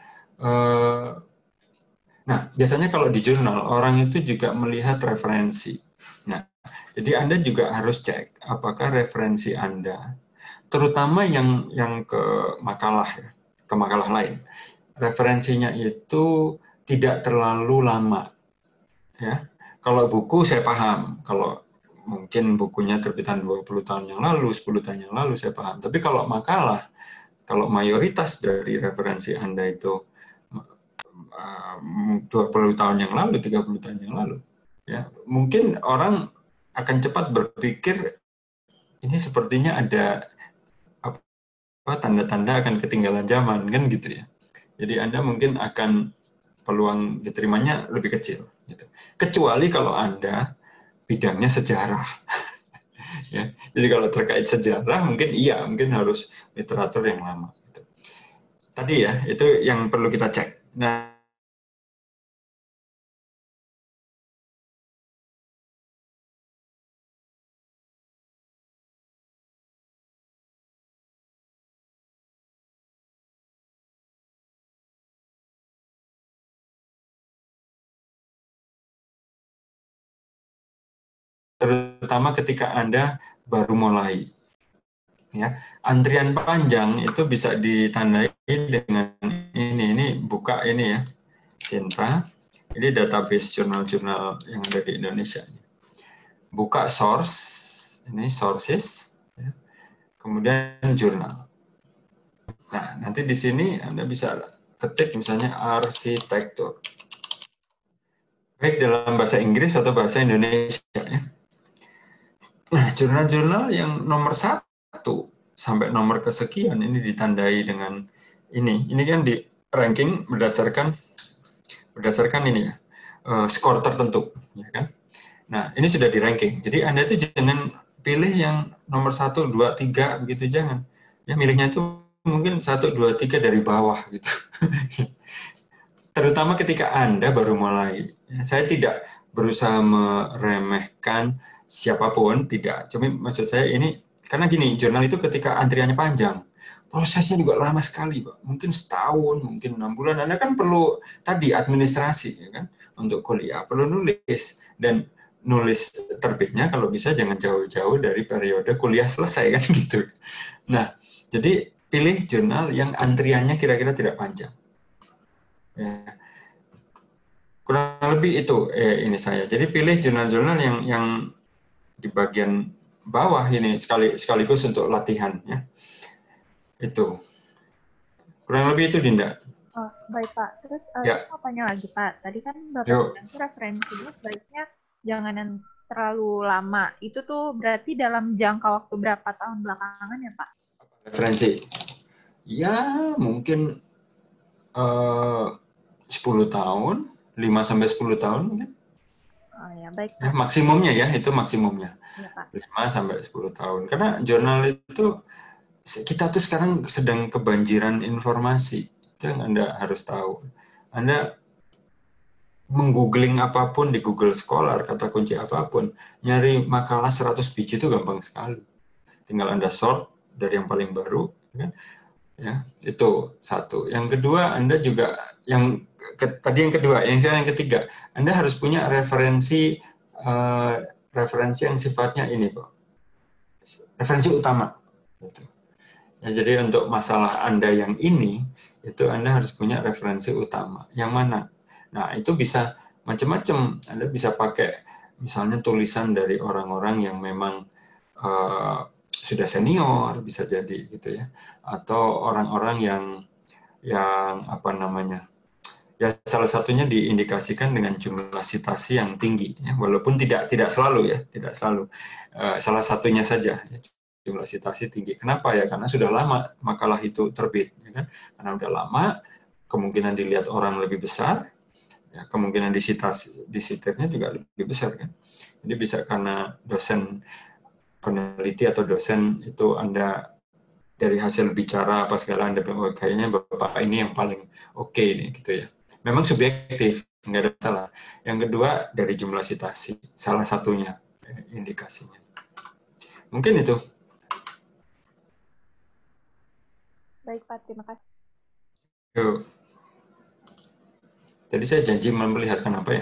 nah biasanya kalau di jurnal orang itu juga melihat referensi. Nah, jadi Anda juga harus cek apakah referensi Anda, terutama yang ke makalah lain, referensinya itu tidak terlalu lama. Ya, kalau buku saya paham, kalau mungkin bukunya terbitan 20 tahun yang lalu, 10 tahun yang lalu saya paham. Tapi kalau makalah, kalau mayoritas dari referensi Anda itu 20 tahun yang lalu, 30 tahun yang lalu, ya mungkin orang akan cepat berpikir ini sepertinya ada tanda-tanda akan ketinggalan zaman, kan gitu ya. Jadi Anda mungkin akan peluang diterimanya lebih kecil. Gitu. Kecuali kalau Anda bidangnya sejarah. Ya. Jadi kalau terkait sejarah mungkin harus literatur yang lama. Gitu. Tadi ya, itu yang perlu kita cek. Nah, terutama ketika Anda baru mulai. Ya, antrian panjang itu bisa ditandai dengan ini buka ini ya, Sinta. Ini database jurnal-jurnal yang ada di Indonesia. Buka source, ini sources, ya. Kemudian jurnal. Nah, nanti di sini Anda bisa ketik misalnya arsitektur. Baik dalam bahasa Inggris atau bahasa Indonesia. Ya. Nah, jurnal-jurnal yang nomor 1 sampai nomor kesekian ini ditandai dengan ini. Ini kan di ranking berdasarkan ini ya, skor tertentu, ya kan? Nah, ini sudah di ranking. Jadi Anda itu jangan pilih yang nomor 1, 2, 3 begitu, jangan. Ya, milihnya itu mungkin 1, 2, 3 dari bawah gitu. Terutama ketika Anda baru mulai. Saya tidak berusaha meremehkan siapapun, tidak. Cuma maksud saya ini, karena gini, jurnal itu ketika antriannya panjang, prosesnya juga lama sekali, Pak. Mungkin setahun, mungkin 6 bulan. Anda kan perlu tadi administrasi, ya kan, untuk kuliah, perlu nulis. Dan nulis terbitnya kalau bisa jangan jauh-jauh dari periode kuliah selesai, kan gitu. Nah, jadi pilih jurnal yang antriannya kira-kira tidak panjang. Ya. Kurang lebih itu ini saya. Jadi pilih jurnal-jurnal yang di bagian bawah ini sekaligus untuk latihan ya. Itu. Kurang lebih itu, Dinda. Oh, baik Pak. Terus ya. mau tanya lagi Pak. Tadi kan Bapak bilang referensinya sebaiknya jangan yang terlalu lama. Itu tuh berarti dalam jangka waktu berapa tahun belakangan ya Pak? Referensi. Ya, mungkin 10 tahun, 5-10 tahun mungkin. Oh ya, baik Pak. Ya, maksimumnya ya, itu maksimumnya. Ya, Pak. 5-10 tahun. Karena jurnal itu, kita tuh sekarang sedang kebanjiran informasi. Itu yang Anda harus tahu. Anda menggoogling apapun di Google Scholar, kata kunci apapun, nyari makalah 100 biji itu gampang sekali. Tinggal Anda sort dari yang paling baru, kan? Ya, itu satu. Yang kedua, Anda juga tadi yang kedua, yang ketiga, Anda harus punya referensi yang sifatnya ini, Pak. Referensi utama. Gitu. Ya, jadi untuk masalah Anda yang ini, itu Anda harus punya referensi utama. Yang mana? Nah, itu bisa macam-macam. Anda bisa pakai misalnya tulisan dari orang-orang yang memang sudah senior, bisa jadi gitu ya, atau orang-orang yang apa namanya, ya salah satunya diindikasikan dengan jumlah citasi yang tinggi, ya, walaupun tidak selalu ya, tidak selalu, salah satunya saja ya, jumlah citasi tinggi. Kenapa ya? Karena sudah lama makalah itu terbit, ya kan? Karena sudah lama, kemungkinan dilihat orang lebih besar, ya, kemungkinan disitirnya juga lebih besar kan. Jadi bisa karena dosen peneliti atau dosen itu Anda dari hasil bicara apa segala Anda bilang, oh, kayaknya Bapak ini yang paling oke nih gitu ya. Memang subjektif, nggak ada masalah. Yang kedua dari jumlah citasi, salah satunya indikasinya. Mungkin itu. Baik Pak, terima kasih. Yuk. Jadi saya janji memperlihatkan apa ya?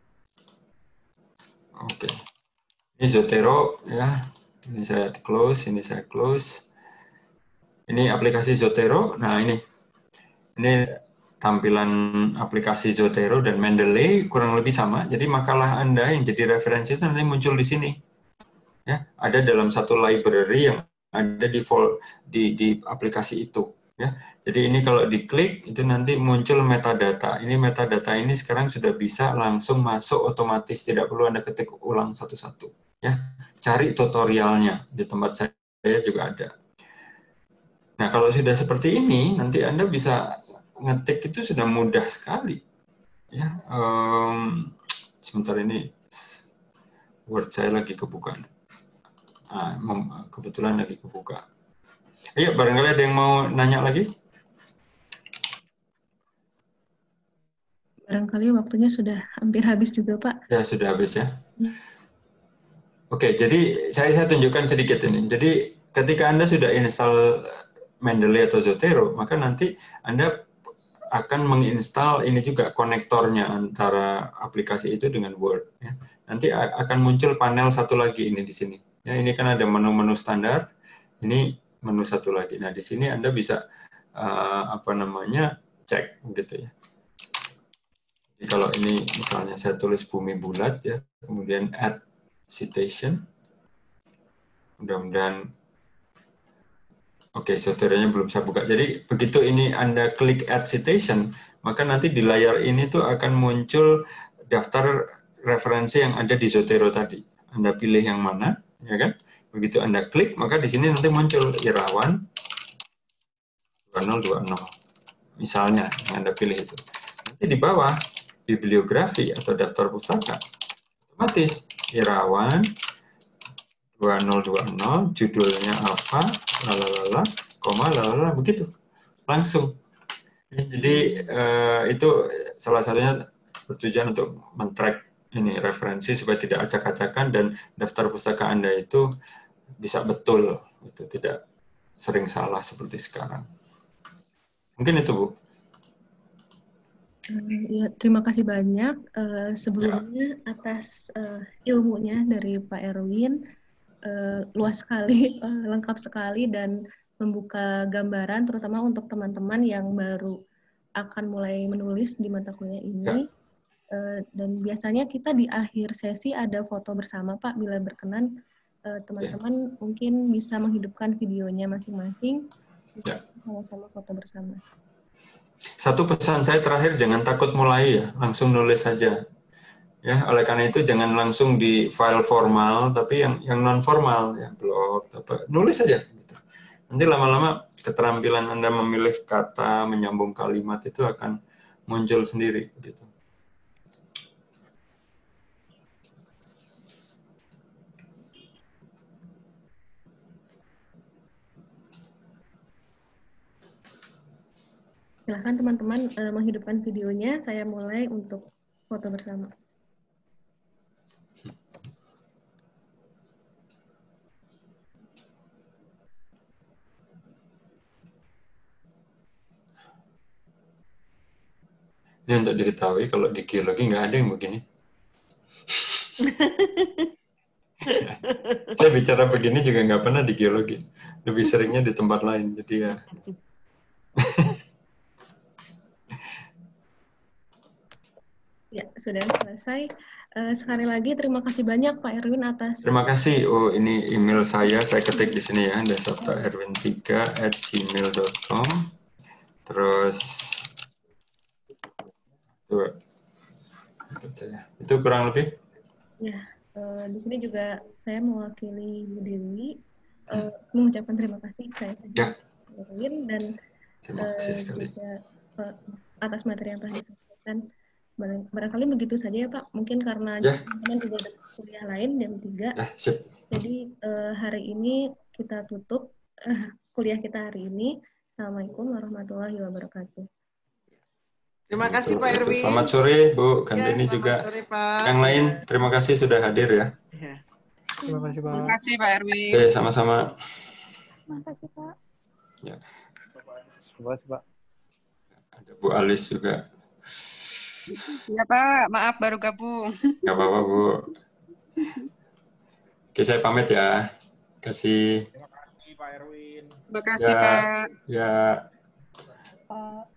Oke. Ini Zotero ya. Ini saya close, ini saya close. Ini aplikasi Zotero. Nah, ini tampilan aplikasi Zotero dan Mendeley kurang lebih sama. Jadi makalah Anda yang jadi referensi itu nanti muncul di sini. Ya, ada dalam satu library yang ada di aplikasi itu. Ya, jadi ini kalau diklik itu nanti muncul metadata. Ini metadata ini sekarang sudah bisa langsung masuk otomatis, tidak perlu Anda ketik ulang satu-satu. Ya, cari tutorialnya di tempat saya juga ada. Nah, kalau sudah seperti ini, nanti Anda bisa ngetik itu sudah mudah sekali. Ya, sebentar ini Word saya lagi kebuka. Kebetulan lagi kebuka. Ayo, barangkali ada yang mau nanya lagi? Barangkali waktunya sudah hampir habis juga, Pak. Ya, sudah habis ya. Oke, jadi saya tunjukkan sedikit ini. Jadi ketika Anda sudah install Mendeley atau Zotero, maka nanti Anda akan menginstal ini juga konektornya antara aplikasi itu dengan Word. Ya. Nanti akan muncul panel satu lagi ini di sini. Ya, ini kan ada menu-menu standar. Ini menu satu lagi. Nah, di sini Anda bisa cek gitu ya. Jadi kalau ini misalnya saya tulis bumi bulat ya, kemudian add citation. Mudah-mudahan oke, Zotero-nya belum saya buka. Jadi begitu ini Anda klik add citation, maka nanti di layar ini tuh akan muncul daftar referensi yang ada di Zotero tadi. Anda pilih yang mana, ya kan? Begitu Anda klik, maka di sini nanti muncul Irawan 2020. Misalnya yang Anda pilih itu. Nanti di bawah bibliografi atau daftar pustaka, otomatis Irawan 2020, judulnya apa, lalala, koma, lalala, begitu. Langsung. Jadi itu salah satunya bertujuan untuk men-track ini referensi supaya tidak acak-acakan dan daftar pustaka Anda itu bisa betul, itu tidak sering salah seperti sekarang. Mungkin itu, Bu. Ya, terima kasih banyak sebelumnya atas ilmunya dari Pak Erwin. Luas sekali, lengkap sekali, dan membuka gambaran terutama untuk teman-teman yang baru akan mulai menulis di mata kuliah ini. Dan biasanya kita di akhir sesi ada foto bersama, Pak. Bila berkenan, teman-teman mungkin bisa menghidupkan videonya masing-masing, bisa sama-sama foto bersama. Satu pesan saya terakhir, jangan takut mulai ya, langsung nulis saja. Ya, oleh karena itu jangan langsung di file formal, tapi yang non formal, ya blog, nulis saja. Gitu. Nanti lama-lama keterampilan Anda memilih kata, menyambung kalimat itu akan muncul sendiri gitu. Silahkan teman-teman menghidupkan videonya. Saya mulai untuk foto bersama. Ini untuk diketahui, kalau di geologi nggak ada yang begini. Saya bicara begini juga nggak pernah di geologi. Lebih seringnya di tempat lain. Jadi ya. Ya, sudah selesai. Sekali lagi terima kasih banyak Pak Erwin atas... Terima kasih. Oh, ini email saya ketik di sini ya, dasaptaerwin3@gmail.com. Terus itu kurang lebih. Ya, di sini juga saya mewakili Bu Dewi mengucapkan terima kasih saya Erwin dan juga atas materi yang telah disampaikan. Barangkali begitu saja ya Pak, mungkin karena teman-teman juga ada kuliah lain jam 3. Jadi hari ini kita tutup kuliah kita hari ini. Assalamualaikum warahmatullahi wabarakatuh. Terima kasih Pak Erwin. Selamat sore Bu Gandini juga. Sore, Pak. Yang lain terima kasih sudah hadir ya. Terima kasih Pak. Terima kasih Pak Erwin. Oke, sama-sama. Terima kasih Pak. Ya. Terima kasih Pak. Ada Bu Alis juga. Ya Pak, maaf baru gabung. Nggak apa-apa Bu. Oke, saya pamit ya. Terima kasih. Terima kasih Pak Erwin. Terima kasih Pak. Ya.